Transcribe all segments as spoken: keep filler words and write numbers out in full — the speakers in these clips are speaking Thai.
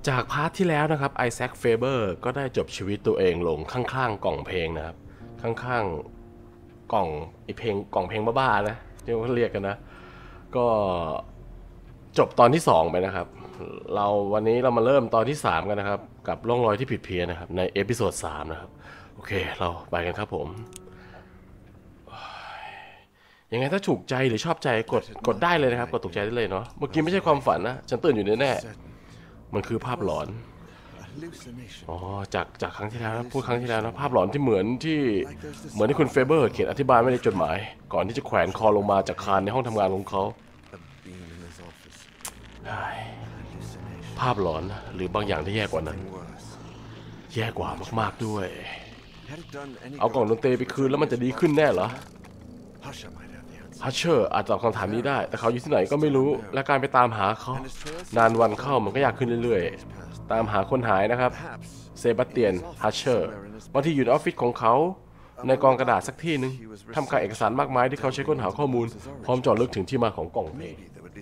จากพาร์ทที่แล้วนะครับไอแซคเฟเบอร์ก็ได้จบชีวิตตัวเองลงข้างๆกล่องเพลงนะครับข้างๆกล่องไอเพลงกล่องเพลงบ้าๆนะที่เขาเรียกกันนะก็จบตอนที่สองไปนะครับเราวันนี้เรามาเริ่มตอนที่สามกันนะครับกับร่องรอยที่ผิดเพี้ยนนะครับในเอพิโซดสามนะครับโอเคเราไปกันครับผมยังไงถ้าถูกใจหรือชอบใจกดกดได้เลยนะครับกดถูกใจได้เลยเนาะเมื่อกี้ไม่ใช่ความฝันนะฉันตื่นอยู่แน่ๆมันคือภาพหลอนอ๋อจากจากครั้งที่แล้วนะพูดครั้งที่แล้วนะภาพหลอนที่เหมือนที่เหมือนที่คุณเฟเบอร์เขียนอธิบายไว้ในจดหมายก่อนที่จะแขวนคอลงมาจากคานในห้องทำงานของเขาภาพหลอนหรือบางอย่างที่แย่กว่านั้นแย่กว่ามากๆด้วยเอากล่องดนตรีไปคืนแล้วมันจะดีขึ้นแน่เหรอฮัชเชอร์อาจตอบคำถามนี้ได้แต่เขาอยู่ที่ไหนก็ไม่รู้และการไปตามหาเขานานวันเข้ามันก็ยากขึ้นเรื่อยๆตามหาคนหายนะครับเซบาสเตียนฮัชเชอร์บางทีอยู่ในออฟฟิศของเขาในกองกระดาษสักที่หนึ่งทำการเอกสารมากมายที่เขาใช้ค้นหาข้อมูลพร้อมเจาะลึกถึงที่มาของกล่องเพลง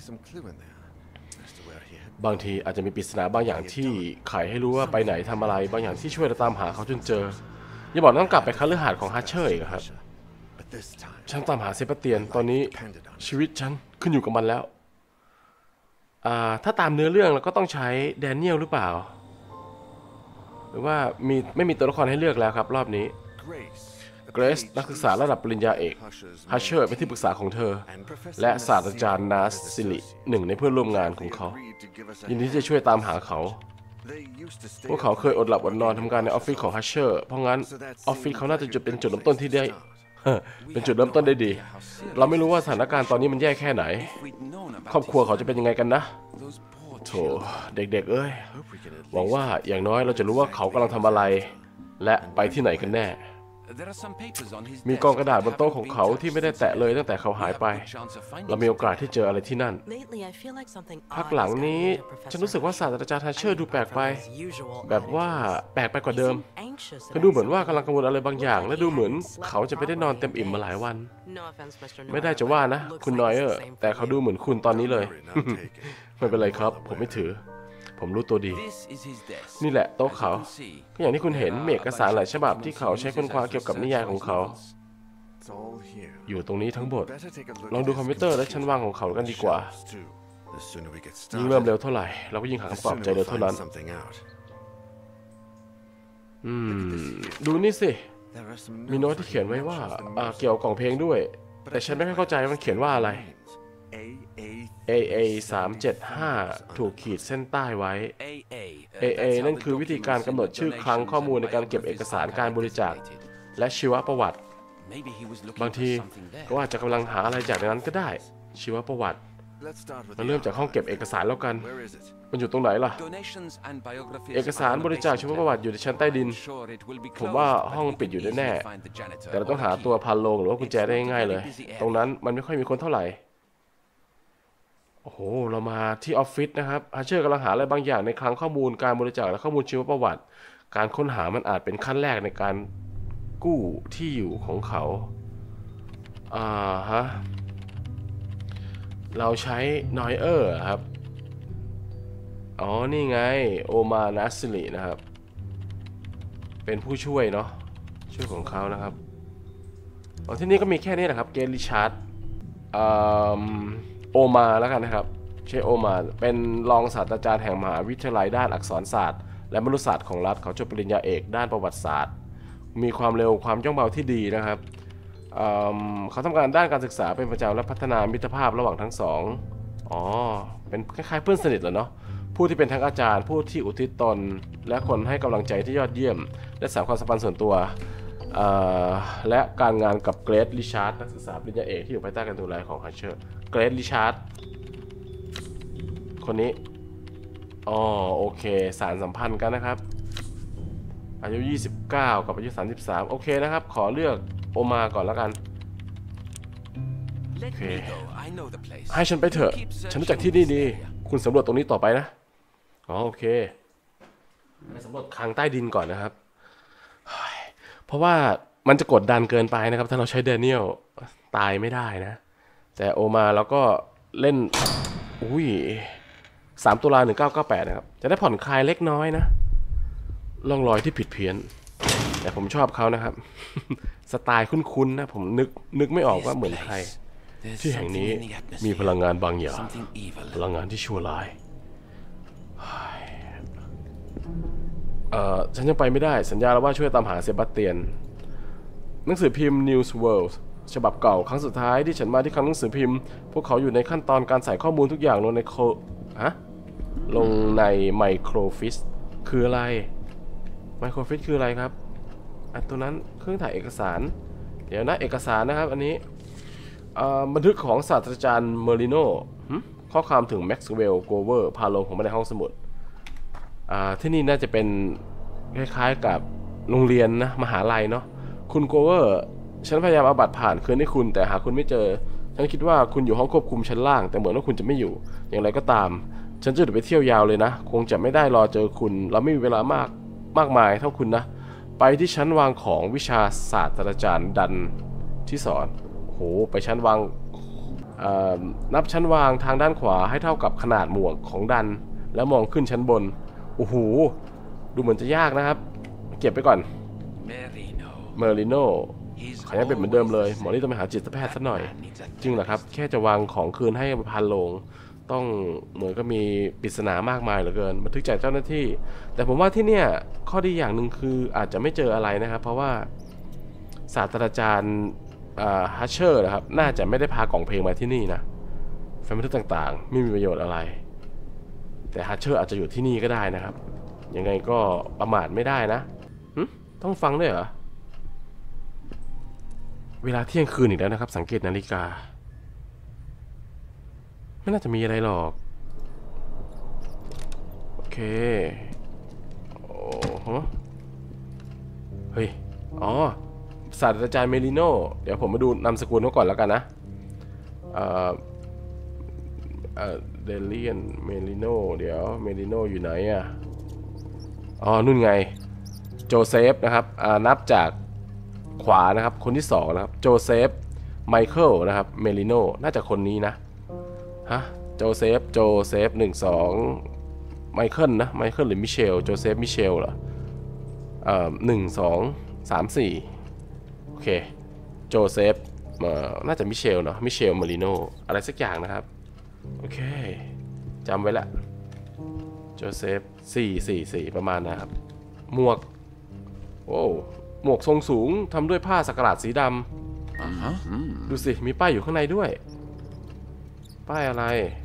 บางทีอาจจะมีปริศนาบางอย่างที่ไขให้รู้ว่าไปไหนทำอะไรบางอย่างที่ช่วยเราตามหาเขาจนเจออย่าบอกต้องกลับไปคฤหาสน์ของฮัชเชอร์อีกครับฉันตามหาเซบาสเตียนตอนนี้ชีวิตฉันขึ้นอยู่กับมันแล้วอ่าถ้าตามเนื้อเรื่องเราก็ต้องใช้แดเนียลหรือเปล่าหรือว่ามีไม่มีตัวละครให้เลือกแล้วครับรอบนี้เกรซนักศึกษาระดับปริญญาเอกฮัชเชอร์เป็นที่ปรึกษาของเธอและศาสตราจารย์นาสซิลิหนึ่งในเพื่อนร่วมงานของเขายินดีที่จะช่วยตามหาเขาพวกเขาเคยอดหลับอดนอนทำงานในออฟฟิศของฮัชเชอร์เพราะงั้นออฟฟิศเขาน่าจะจุดเป็นจุดเริ่มต้นที่ได้เป็นจุดเริ่มต้นได้ดีเราไม่รู้ว่าสถานการณ์ตอนนี้มันแย่แค่ไหนครอบครัวเขาจะเป็นยังไงกันนะโถเด็กๆเอ้ยหวังว่าอย่างน้อยเราจะรู้ว่าเขากำลังทำอะไรและไปที่ไหนกันแน่มีกองกระดาษบนโต๊ะของเขาที่ไม่ได้แตะเลยตั้งแต่เขาหายไปเรามีโอกาสที่เจออะไรที่นั่นพักหลังนี้ฉันรู้สึกว่าศาสตราจารย์ฮัชเชอร์ดูแปลกไปแบบว่าแปลกไปกว่าเดิมเขาดูเหมือนว่ากำลังกังวลอะไรบางอย่างและดูเหมือนเขาจะไม่ได้นอนเต็มอิ่มมาหลายวันไม่ได้จะว่านะคุณนอยเออร์แต่เขาดูเหมือนคุณตอนนี้เลย ไม่เป็นไรครับผมไม่ถือผมรู้ตัวดีนี่แหละโต๊ะเขาก็อย่างที่คุณเห็นมีเอกสารหลายฉบับที่เขาใช้ค้นคว้าเกี่ยวกับนิยายของเขาอยู่ตรงนี้ทั้งหมดลองดูคอมพิวเตอร์และชั้นวางของเขากันดีกว่ายิ่งเริ่มเร็วเท่าไหร่เราก็ยิ่งหาคำตอบใจเร็วเท่านั้นอืมดูนี่สิมีโน้ตที่เขียนไว้ว่าเกี่ยวกับกล่องเพลงด้วยแต่ฉันไม่ค่อยเข้าใจมันเขียนว่าอะไรเอ เอ สามเจ็ดห้า ถูกขีดเส้นใต้ไว้ เอ เอ นั่นคือวิธีการกำหนดชื่อคลังข้อมูลในการเก็บเอกสารการบริจาคและชีวประวัติบางทีก็อาจจะกำลังหาอะไรจากนั้นก็ได้ชีวประวัติมาเริ่มจากห้องเก็บเอกสารแล้วกันมันอยู่ตรงไหนล่ะเอกสารบริจาคชีวประวัติอยู่ในชั้นใต้ดินผมว่าห้องปิดอยู่แน่ๆแต่เราต้องหาตัวพันโลงหรือว่ากุญแจได้ง่ายๆเลยตรงนั้นมันไม่ค่อยมีคนเท่าไหร่โอ้โหเรามาที่ออฟฟิศนะครับฮัชเชอร์กำลังหาอะไรบางอย่างในคลังข้อมูลการบริจาคและข้อมูลชีวประวัติการค้นหามันอาจเป็นขั้นแรกในการกู้ที่อยู่ของเขาอ่าฮะเราใช้นอยเออร์ครับอ๋อนี่ไงโอมานัสซิลินะครับเป็นผู้ช่วยเนาะช่วยของเขานะครับอ๋อที่นี่ก็มีแค่นี้แหละครับเกริชาร์ดโอมาแล้วกันนะครับใช่โอมาเป็นรองศาสตราจารย์แห่งมหาวิทยาลัยด้านอักษรศาสตร์และมนุษยศาสตร์ของรัฐเขาจบปริญญาเอกด้านประวัติศาสตร์มีความเร็วความย่องเบาที่ดีนะครับเเขาทำงานด้านการศึกษาเป็นประจำและพัฒนามิตรภาพระหว่างทั้งสองอ๋อเป็นคล้ายๆเพื่อนสนิทเหรอเนาะผู้ที่เป็นทั้งอาจารย์ผู้ที่อุทิศตนและคนให้กำลังใจที่ยอดเยี่ยมและสร้างความสัมพันธ์ส่วนตัวและการงานกับเกรทริชาร์ดนักศึกษาปริญญาเอกที่อยู่ภายใต้การดูแลของฮัชเชอร์เกรทริชาร์ดคนนี้อ๋อโอเคสารสัมพันธ์กันนะครับอายุยี่สิบเก้ากับอายุสามสิบสามโอเคนะครับขอเลือกโอมาก่อนแล้วกันโอเคให้ฉันไปเถอะฉันรู้จักที่นี่ดีคุณสำรวจตรงนี้ต่อไปนะอ๋อโอเคไปสำรวจคลังใต้ดินก่อนนะครับเพราะว่ามันจะกดดันเกินไปนะครับถ้าเราใช้แดเนียลตายไม่ได้นะแต่โอมาเราก็เล่นอุ้ยสามตุลาหนึ่งเก้าเก้าแปดนะครับจะได้ผ่อนคลายเล็กน้อยนะร่องรอยที่ผิดเพี้ยนแต่ผมชอบเขานะครับ สไตล์คุ้นๆนะผมนึกนึกไม่ออกว่าเหมือนใครที่แห่งนี้มีพลังงานบางอย่างพลังงานที่ชั่วร้ายเอ่อฉันยังไปไม่ได้สัญญาแล้วว่าช่วยตามหาเซบาสเตียนหนังสือพิมพ์ News World ฉบับเก่าครั้งสุดท้ายที่ฉันมาที่คลังหนังสือพิมพ์พวกเขาอยู่ในขั้นตอนการใส่ข้อมูลทุกอย่างลงในโคฮะลงในไมโครฟิชคืออะไรไมโครฟิชคืออะไรครับอันตัวนั้นเครื่องถ่ายเอกสารเดี๋ยวนะเอกสารนะครับอันนี้บันทึกของศาสตราจารย์เมอริโนข้อความถึงแม็กซ์เวลล์โกเวอร์พาลงผมมาในห้องสมุดที่นี่น่าจะเป็นคล้ายๆกับโรงเรียนนะมหาลัยเนาะคุณโกเวอร์ฉันพยายามเอาบัตรผ่านคืนให้คุณแต่หาคุณไม่เจอฉันคิดว่าคุณอยู่ห้องควบคุมชั้นล่างแต่เหมือนว่าคุณจะไม่อยู่อย่างไรก็ตามฉันจะไปเที่ยวยาวเลยนะคงจะไม่ได้รอเจอคุณเราไม่มีเวลามากมากมายเท่าคุณนะไปที่ชั้นวางของวิชาศาสตราจารย์ดันที่สอนโหไปชั้นวางนับชั้นวางทางด้านขวาให้เท่ากับขนาดหมวกของดันแล้วมองขึ้นชั้นบนโอ้โหดูเหมือนจะยากนะครับเก็บไปก่อนเมอริโนขอให้เป็นเหมือนเดิมเลยหมอนี่ต้องไปหาจิตแพทย์ซะหน่อยจริงเหรอครับแค่จะวางของคืนให้พันลงต้องเหมือนก็มีปริศนามากมายเหลือเกินบันทึกจากเจ้าหน้าที่แต่ผมว่าที่เนี่ยข้อดีอย่างหนึ่งคืออาจจะไม่เจออะไรนะครับเพราะว่าศาสตราจารย์ฮัชเชอร์นะครับน่าจะไม่ได้พากล่องเพลงมาที่นี่นะแฟ้มบันทึกต่างๆไม่มีประโยชน์อะไรแต่ฮัชเชอร์อาจจะอยู่ที่นี่ก็ได้นะครับยังไงก็ประมาทไม่ได้นะต้องฟังด้วยเหรอเวลาเที่ยงคืนอีกแล้วนะครับสังเกตนาฬิกาไม่น่าจะมีอะไรหรอกโอเคโอ้โหเฮ้ยอ๋อศาสตราจารย์เมลิโนเดี๋ยวผมมาดูนามสกุลเขาก่อนแล้วกันนะเอ่อเอ่อเดเลียนเมลิโนเดี๋ยวเมลิโนอยู่ไหนอ่ะอ๋อนู่นไงโจเซฟนะครับนับจากขวานะครับคนที่สองนะครับโจเซฟไมเคิลนะครับเมลิโนน่าจะคนนี้นะฮะโจเซฟโจเซฟหนึ่งสองไมเคิลนะไมเคิลหรือมิเชลโจเซฟมิเชลเหรอเอ่อหนึ่งสองสามสี่โอเคโจเซฟเอ่อน่าจะมิเชลเนาะมิเชลเมลิโนอะไรสักอย่างนะครับโอเคจำไว้ละโจเซฟสี่สี่สี่ประมาณนะครับหมวกโอ้หมวกทรงสูงทำด้วยผ้าสักหลาดสีดำดูสิมีป้ายอยู่ข้างในด้วยป้ายอะไร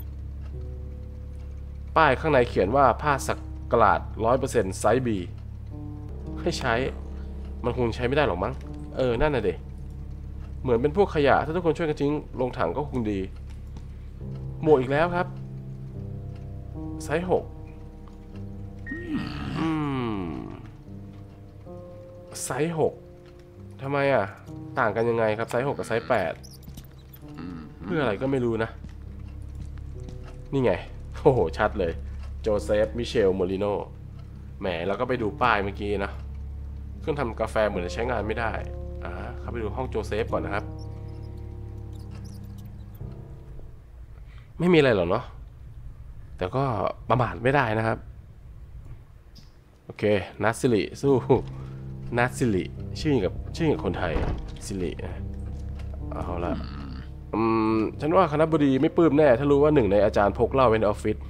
ป้ายข้างในเขียนว่าผ้าสักหลาด ร้อยเปอร์เซ็นต์ ไซส์ บี ให้ใช้มันคงใช้ไม่ได้หรอกมั้งเออนั่นน่ะเด็เหมือนเป็นพวกขยะถ้าทุกคนช่วยกันทิ้งลงถังก็คงดีหมวกอีกแล้วครับไซส์หกอืมไซส์หกทำไมอ่ะต่างกันยังไงครับไซส์หกกับไซส์แปดเพื่ออะไรก็ไม่รู้นะนี่ไงโอ้โหชัดเลยโจเซฟมิเชลโมลิโนแหมเราก็ไปดูป้ายเมื่อกี้นะเครื่องทำกาแฟเหมือนจะใช้งานไม่ได้อ่าเข้าไปดูห้องโจเซฟก่อนนะครับไม่มีอะไรหรอกเนาะแต่ก็ประมาทไม่ได้นะครับโอเคนัทสิริสู้นัทสิริชื่อกับชื่อกับคนไทยสิริเอาละอืมฉันว่าคณะบดีไม่ปลื้มแน่ถ้ารู้ว่าหนึ่งในอาจารย์พกเหล้าไว้ในออฟฟิศ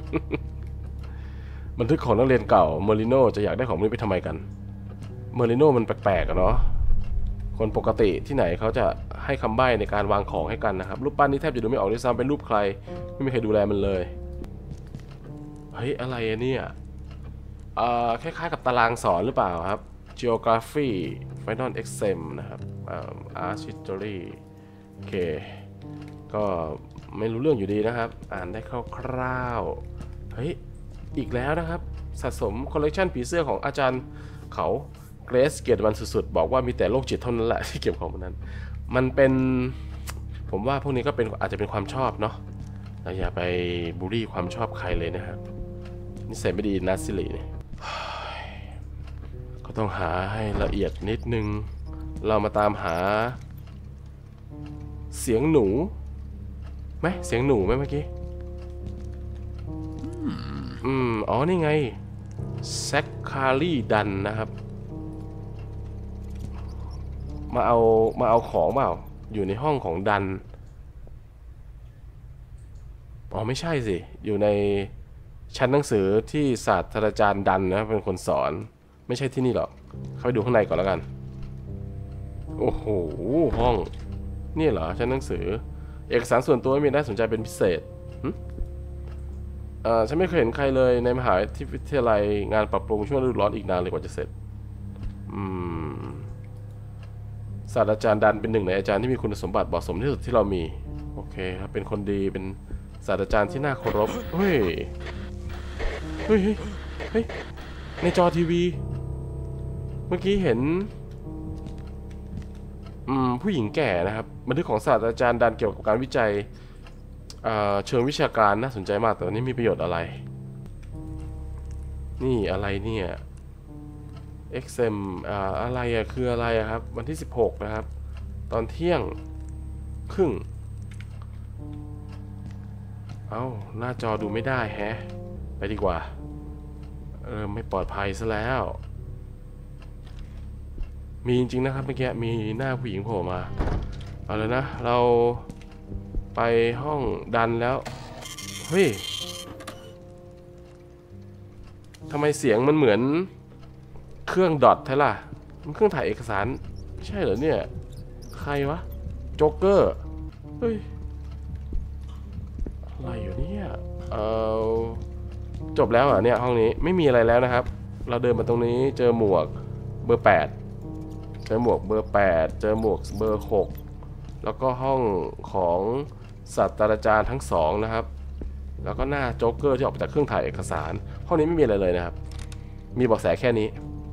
บันทึกของนักเรียนเก่าเมอริโนจะอยากได้ของนี้ไปทำไมกันเมอริโนมันแปลกๆอะเนาะคนปกติที่ไหนเขาจะให้คำใบ้ในการวางของให้กันนะครับรูปปั้นนี้แทบจะดูไม่ออกด้วยซ้ำเป็นรูปใครไม่มีใครดูแลมันเลยเฮ้ยอะไรเนี่ยเอ่อคล้ายๆกับตารางสอนหรือเปล่าครับ Geography Final Exam นะครับอ่า Art History โอเคก็ไม่รู้เรื่องอยู่ดีนะครับอ่านได้คร่าวๆเฮ้ยอีกแล้วนะครับสะสมคอลเลกชันผีเสื้อของอาจารย์เขาเกรซเกียรติวันสุดๆบอกว่ามีแต่โรคจิตเท่านั้นแหละที่เก็บของมันนั้นมันเป็นผมว่าพวกนี้ก็เป็นอาจจะเป็นความชอบเนาะเราอย่าไปบูลลี่ความชอบใครเลยนะครับนิสัยไม่ดีนัทสิริเนี่ยก็ต้องหาให้ละเอียดนิดนึงเรามาตามหาเสียงหนูไหมเสียงหนูไหมเมื่อกี้อืมอ๋อนี่ไงแซคคารีดันนะครับมาเอามาเอาของเปล่าอยู่ในห้องของดันอ๋อไม่ใช่สิอยู่ในชั้นหนังสือที่ศาสตราจารย์ดันนะเป็นคนสอนไม่ใช่ที่นี่หรอกเข้าไปดูข้างในก่อนแล้วกันโอ้โหห้องนี่เหรอชั้นหนังสือเอกสารส่วนตัวไม่มีน่าสนใจเป็นพิเศษอ่าฉันไม่เคยเห็นใครเลยในมหาวิทยาลัยงานปรับปรุงช่วงฤดูร้อนอีกนานเลยกว่าจะเสร็จอืมศาสตราจารย์ดันเป็นหนึ่งในอาจารย์ที่มีคุณสมบัติเหมาะสมที่สุดที่เรามีโอเคครับเป็นคนดีเป็นศาสตราจารย์ที่น่าเคารพเฮ้ยเฮ้ยเฮ้ยในจอทีวีเมื่อกี้เห็นอืมผู้หญิงแก่นะครับบันทึกของศาสตราจารย์ดันเกี่ยวกับการวิจัยเชิงวิชาการน่าสนใจมากแต่วันนี้มีประโยชน์อะไรนี่อะไรเนี่ย เอ็กซ์ เอ็ม อ่าอะไรอะคืออะไรอะครับวันที่สิบหกนะครับตอนเที่ยงครึ่งเอ้าหน้าจอดูไม่ได้แฮะไปดีกว่าเออไม่ปลอดภัยซะแล้วมีจริงๆนะครับเมื่อกี้มีหน้าผู้หญิงโผล่มาเอาเลยนะเราไปห้องดันแล้วเฮ้ยทำไมเสียงมันเหมือนเครื่องดอทใช่ล่ะมันเครื่องถ่ายเอกสารใช่เหรอเนี่ยใครวะโจ๊กเกอร์เฮ้ยอะไรอยู่เนี่ยเออจบแล้วเหรอเนี่ยห้องนี้ไม่มีอะไรแล้วนะครับเราเดินมาตรงนี้เจอหมวกเบอร์แปดเจอหมวกเบอร์แปดเจอหมวกเบอร์หกแล้วก็ห้องของศาสตราจารย์ทั้งสองนะครับแล้วก็หน้าโจ๊กเกอร์ที่ออกมาจากเครื่องถ่ายเอกสารห้องนี้ไม่มีอะไรเลยนะครับมีเบาะแสแค่นี้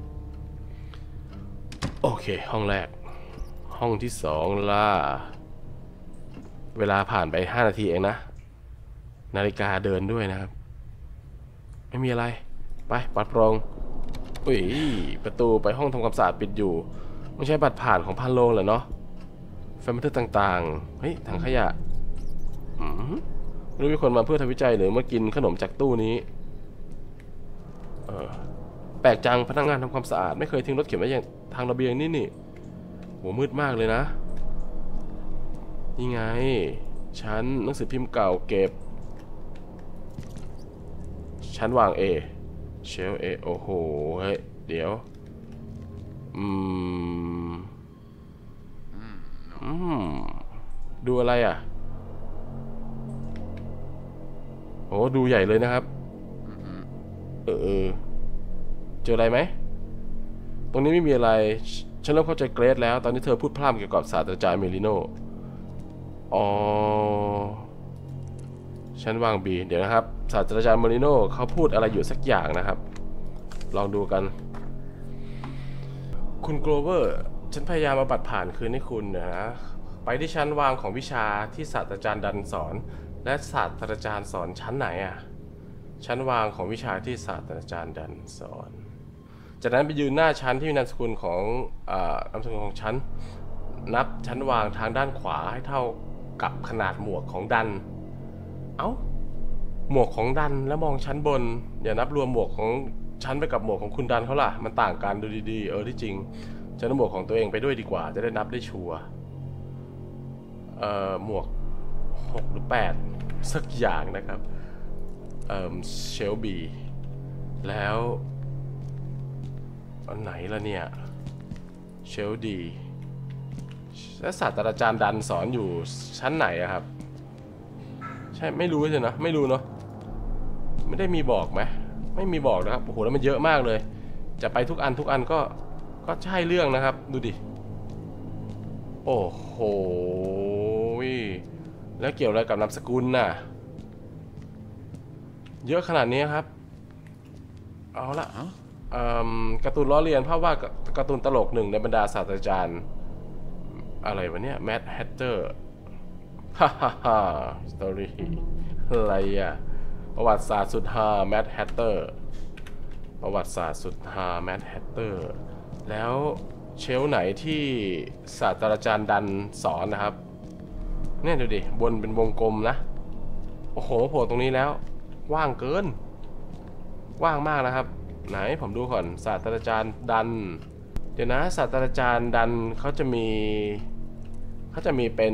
โอเคห้องแรกห้องที่สองล่ะเวลาผ่านไปห้านาทีเองนะนาฬิกาเดินด้วยนะครับไม่มีอะไรไปปัดโปรงอุ้ยประตูไปห้องทำความสะอาดปิดอยู่ไม่ใช่บัตรผ่านของพันโลงเหรอเนาะแฟ้มบันทึกต่างๆเฮ้ยถังขยะอืมไม่รู้มีคนมาเพื่อทำวิจัยหรือมากินขนมจากตู้นี้เออแปลกจังพนักงานทำความสะอาดไม่เคยทิ้งรถเข็นไว้อย่างทางระเบียงนี่นี่โหมืดมากเลยนะนี่ไงชั้นหนังสือพิมพ์เก่าเก็บชั้นวาง A เชล A โอ้โหเฮ้ยเดี๋ยวอืมอืมดูอะไรอ่ะโอ้ดูใหญ่เลยนะครับเออเออเจออะไรไหมตรงนี้ไม่มีอะไรฉันเริ่มเข้าใจเกรดแล้วตอนนี้เธอพูดพร่ำเกี่ยวกับศาสตราจารย์เมลิโนอ๋อฉันวาง B เดี๋ยวนะครับศาสตราจารย์เมลิโนเขาพูดอะไรอยู่สักอย่างนะครับลองดูกันคุณโกลเวอร์ฉันพยายามมาบัดผ่านคืนให้คุณนะไปที่ชั้นวางของวิชาที่ศาสตราจารย์ดันสอนและศาสตราจารย์สอนชั้นไหนอ่ะชั้นวางของวิชาที่ศาสตราจารย์ดันสอนจากนั้นไปยืนหน้าชั้นที่มีนามสกุลของนามสกุลของชั้นนับชั้นวางทางด้านขวาให้เท่ากับขนาดหมวกของดันเอ้าหมวกของดันแล้วมองชั้นบนอย่านับรวมหมวกของชั้นไปกับหมวกของคุณดันเขาล่ะมันต่างกันดูดีๆเออที่จริงฉันเอาหมวกของตัวเองไปด้วยดีกว่าจะได้นับได้ชัวร์เอ่อหมวกหกหรือแปดสักอย่างนะครับเอ่อเชลบีแล้วอันไหนล่ะเนี่ยเชลดีและศาสตราจารย์ดันสอนอยู่ชั้นไหนอะครับใช่ไม่รู้เลยนะไม่รู้เนาะไม่ได้มีบอกไหมไม่มีบอกนะครับโอ้โหแล้วมันเยอะมากเลยจะไปทุกอันทุกอันก็ก็ใช่เรื่องนะครับดูดิโอ้โหแล้วเกี่ยวอะไรกับนามสกุลน่ะเยอะขนาดนี้ครับเอาละการ์ตูนล้อเลียนภาพวาดการ์ตูนตลกหนึ่งในบรรดาศาสตราจารย์อะไรวะเนี่ยแมดแฮตเตอร์ฮ่าฮ่าฮ่าสตอรี่อะไรอะประวัติศาสตร์สุดฮาแมดแฮตเตอร์ประวัติศาสตร์สุดฮาแมดแฮตเตอร์แล้วเชลไหนที่ศาสตราจารย์ดันสอนนะครับเนี่ยดูดิบนเป็นวงกลมนะโอ้โหโผล่ตรงนี้แล้วว่างเกินกว้างมากนะครับไหนผมดูก่อนศาสตราจารย์ดันเดี๋ยวนะศาสตราจารย์ดันเขาจะมีเขาจะมีเป็น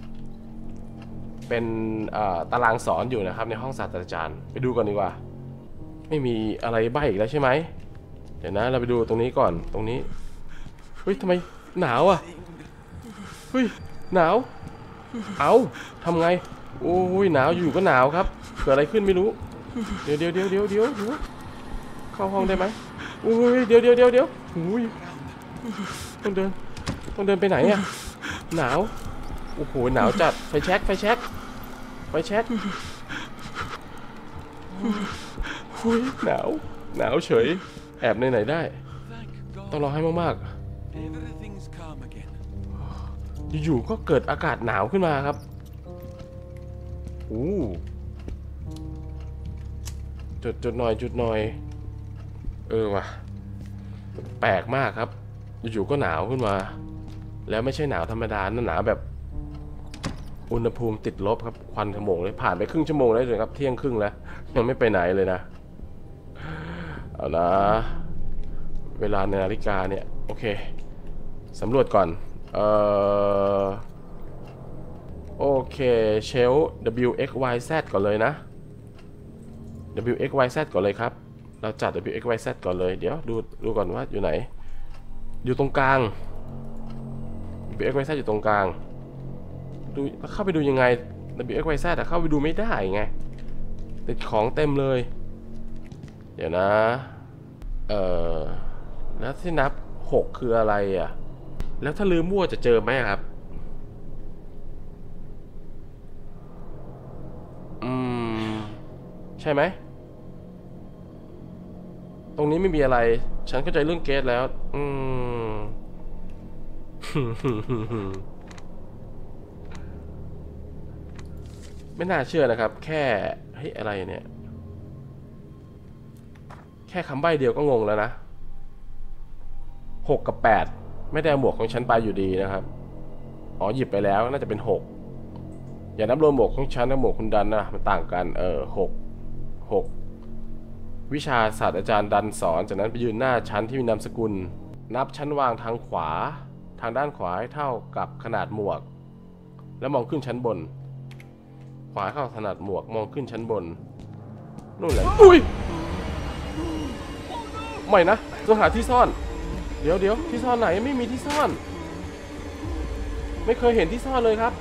เป็นตารางสอนอยู่นะครับในห้องศาสตราจารย์ไปดูก่อนดีกว่าไม่มีอะไรใบ้อีกแล้วใช่ไหมเดี๋ยวนะเราไปดูตรงนี้ก่อนตรงนี้เฮ้ยทำไมหนาวอ่ะเฮ้ยหนาวเอาทำไงโอ้ยหนาวอยู่ก็หนาวครับเกิดอะไรขึ้นไม่รู้เดี๋ยวเดี๋ยวเดี๋ยวเดี๋ยวเดี๋ยวเข้าห้องได้ไหมโอ้ยเดี๋ยวเดี๋ยวเดี๋ยวเดี๋ยวโอ้ยต้องเดินต้องเดินไปไหนอ่ะหนาวโอ้โหหนาวจัดไฟแช็กไฟแช็กไฟแช็กโอ้ยหนาวหนาวเฉยแอบในไหนได้ต้องรอให้มากๆอยู่ๆก็เกิดอากาศหนาวขึ้นมาครับโอ้จุดจุดหน่อยจุดหน่อยเออว่ะแปลกมากครับอยู่ๆก็หนาวขึ้นมาแล้วไม่ใช่หนาวธรรมดานั่นหนาวแบบอุณหภูมิติดลบครับควันขโมงเลยผ่านไปครึ่งชั่วโมงแล้วเลยครับเที่ยงครึ่งแล้วยังไม่ไปไหนเลยนะเอานะเวลาในนาฬิกาเนี่ยโอเคสำรวจก่อนเอ่อโอเคเชล W X Y Z ก่อนเลยนะ W X Y Z ก่อนเลยครับเราจัด W X Y Z ก่อนเลยเดี๋ยวดูดูก่อนว่าอยู่ไหนอยู่ตรงกลาง W X Y Z อยู่ตรงกลางดูเข้าไปดูยังไง W X Y Z อะเข้าไปดูไม่ได้ไงติดของเต็มเลยเดี๋ยวนะเอ่อแล้วที่นับหกคืออะไรอ่ะแล้วถ้าลืมมั่วจะเจอไหมครับอืมใช่ไหมตรงนี้ไม่มีอะไรฉันเข้าใจเรื่องเกสแล้วอืม ไม่น่าเชื่อนะครับแค่เฮ้ยอะไรเนี่ยแค่คำใบ้เดียวก็งงแล้วนะหกกับแปดไม่ได้เอาหมวกของฉันไปอยู่ดีนะครับอ๋อหยิบไปแล้วน่าจะเป็นหกอย่านับรวมหมวกของฉันกับหมวกคุณดันนะมันต่างกันเออหกหกวิชาศาสตราจารย์ดันสอนจากนั้นไปยืนหน้าชั้นที่มีนามสกุลนับชั้นวางทางขวาทางด้านขวาให้เท่ากับขนาดหมวกแล้วมองขึ้นชั้นบนขวาเข้าขนาดหมวกมองขึ้นชั้นบนนู่นแหละอุ้ยไม่นะต้องหาที่ซ่อนเดี๋ยวเดี๋ยวที่ซ่อนไหนไม่มีที่ซ่อนไม่เคยเห็นที่ซ่อนเลยครับ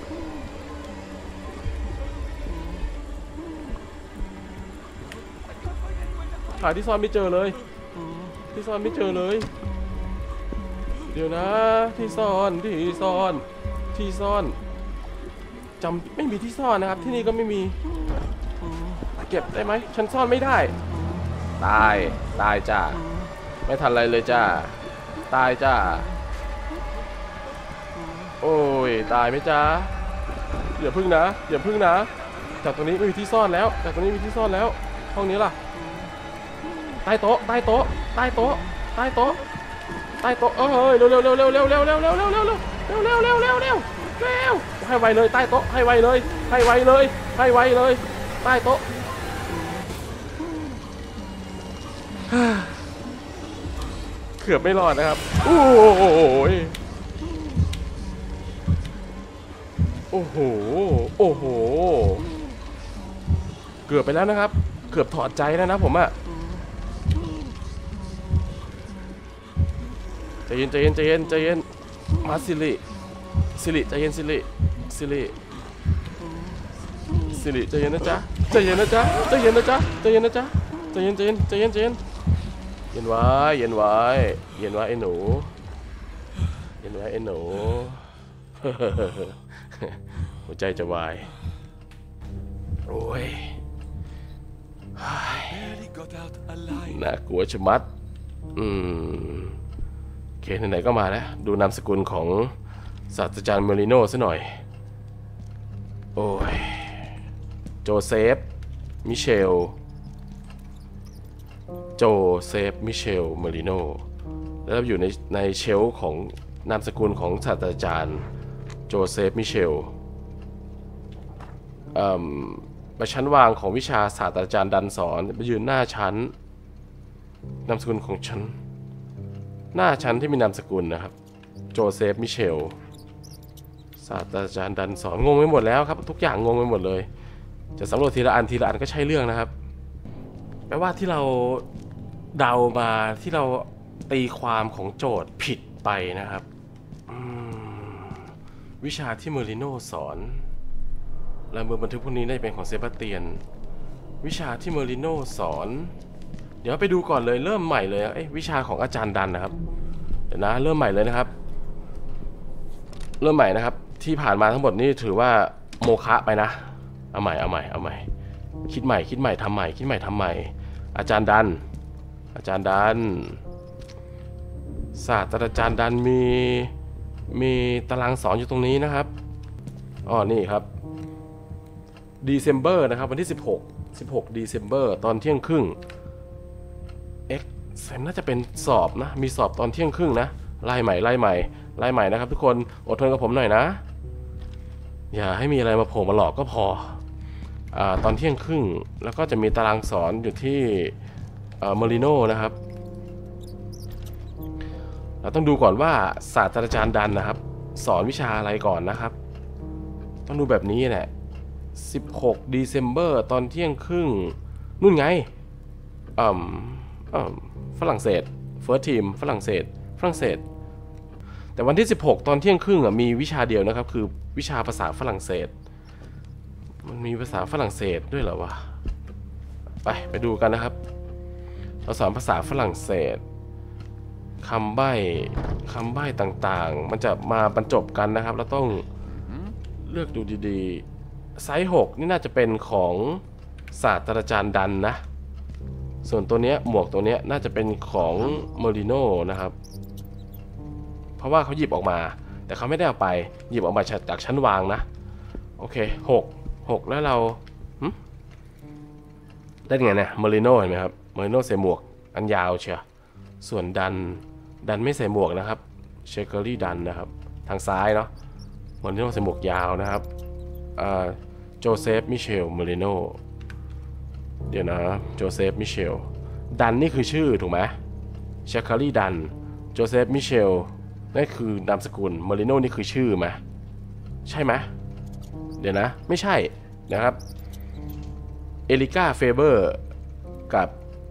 หาที่ซ่อนไม่เจอเลยที่ซ่อนไม่เจอเลยเดี๋ยวนะที่ซ่อนที่ซ่อนที่ซ่อนจำไม่มีที่ซ่อนนะครับที่นี่ก็ไม่มีเก็บได้ไหมฉันซ่อนไม่ได้ตายตายจ้าไม่ทันอะไรเลยจ้าตายจ้าโอ้ยตายไหมจ้าอย่าพึ่งนะอย่าพึ่งนะจากตรงนี้ไม่มีที่ซ่อนแล้วจากตรงนี้มีที่ซ่อนแล้วห้องนี้ล่ะใต้โต๊ะใต้โต๊ะใต้โต๊ะใต้โต๊ะใต้โต๊ะเอ้ยเร็วเร็วเร็วเร็วเร็วเร็วเร็วเร็วเร็วเร็วเร็วเร็วเร็วเร็วเร็วเร็วเร็วให้ไวเลยใต้โต๊ะให้ไวเลยให้ไวเลยให้ไวเลยใต้โต๊ะเกือบไม่รอดนะครับโอ้โหโอ้โหโอ้โหเกือบไปแล้วนะครับเกือบถอดใจแล้วนะผมอะใจเย็นใจเย็นใจเย็นใจเย็นมาสิริสิริใจเย็นสิริสิริสิริใจเย็นนะจ๊ะใจเย็นนะจ๊ะใจเย็นนะจ๊ะใจเย็นนะจ๊ะใจเย็นใจเย็นใจเย็นใจเย็นเย็นไว้เย็นไว้เย็นไว้ไอ้หนูเย็นไว้ไอ้หนูหัวใจจะวายโอ้ยน่ากลัวชะมัดอืมโอเคไหนๆก็มาแล้วดูนามสกุลของศาสตราจารย์เมลิโน่ซะหน่อยโอ้ยโจเซฟมิเชลโจเซฟมิเชลเมลิโน่แล้วอยู่ในในเชลของนามสกุลของศาสตราจารย์โจเซฟมิเชลไปชั้นวางของวิชาศาสตราจารย์ดันสอนไปยืนหน้าชั้นนามสกุลของฉันหน้าชั้นที่มีนามสกุลนะครับโจเซฟมิเชลศาสตราจารย์ดันสอนงงไปหมดแล้วครับทุกอย่างงงไปหมดเลยจะสำรวจทีละอันทีละอันก็ใช่เรื่องนะครับแปลว่าที่เราเดามาที่เราตีความของโจทย์ผิดไปนะครับวิชาที่เมอริโนสอนลายมือบันทึกพวกนี้ได้เป็นของเซบาสเตียนวิชาที่เมอริโนสอนเดี๋ยวไปดูก่อนเลยเริ่มใหม่เลยเอ้ยวิชาของอาจารย์ดันนะครับเดี๋ยวนะเริ่มใหม่เลยนะครับเริ่มใหม่นะครับที่ผ่านมาทั้งหมดนี่ถือว่าโมฆะไปนะเอาใหม่เอาใหม่เอาใหม่คิดใหม่คิดใหม่ทำใหม่คิดใหม่ทำใหม่อาจารย์ดันอาจารย์ดันศาสตราจารย์ดันมีมีตารางสอนอยู่ตรงนี้นะครับอ๋อนี่ครับ December นะครับวันที่สิบหก สิบหก December ตอนเที่ยงครึ่ง X น่าจะเป็นสอบนะมีสอบตอนเที่ยงครึ่งนะไล่ใหม่ไล่ใหม่ไล่ใหม่นะครับทุกคนอดทนกับผมหน่อยนะอย่าให้มีอะไรมาโผล่มาหลอกก็พออ่าตอนเที่ยงครึ่งแล้วก็จะมีตารางสอนอยู่ที่เมอริโนนะครับเราต้องดูก่อนว่าศาสตราจารย์ดันนะครับสอนวิชาอะไรก่อนนะครับต้องดูแบบนี้แหละสิบหก December ตอนเที่ยงครึ่งนู่นไงอืมอืมฝรั่งเศส First Team ฝรั่งเศสฝรั่งเศสแต่วันที่สิบหกตอนเที่ยงครึ่งอ่ะมีวิชาเดียวนะครับคือวิชาภาษาฝรั่งเศสมันมีภาษาฝรั่งเศสด้วยเหรอวะไปไปดูกันนะครับเราสอนภาษาฝรั่งเศสคำใบ้คำใบ้ต่างๆมันจะมาบรรจบกันนะครับเราต้องเลือกดูดีๆไซส์หกนี่น่าจะเป็นของศาสตราจารย์ดันนะส่วนตัวนี้หมวกตัวนี้น่าจะเป็นของเมอริโนนะครับเพราะว่าเขาหยิบออกมาแต่เขาไม่ได้เอาไปหยิบออกมาจากชั้นวางนะโอเคหก หกแล้วเราได้ไงเนี่ยเมอริโนเห็นไหมครับเมอริโนใส่หมวกอันยาวเชียวส่วนดันดันไม่ใส่หมวกนะครับเชคเกอรี่ดันนะครับทางซ้ายเนาะเมอริโนใส่หมวกยาวนะครับโจเซฟมิเชลเมอริโนเดี๋ยวนะโจเซฟมิเชลดันนี่คือชื่อถูกไหมเชคเกอรี่ดันโจเซฟมิเชลนั่นคือนามสกุลเมอริโนนี่คือชื่อไหมใช่ไหมเดี๋ยวนะไม่ใช่นะครับเอลิก้าเฟเบอร์กับ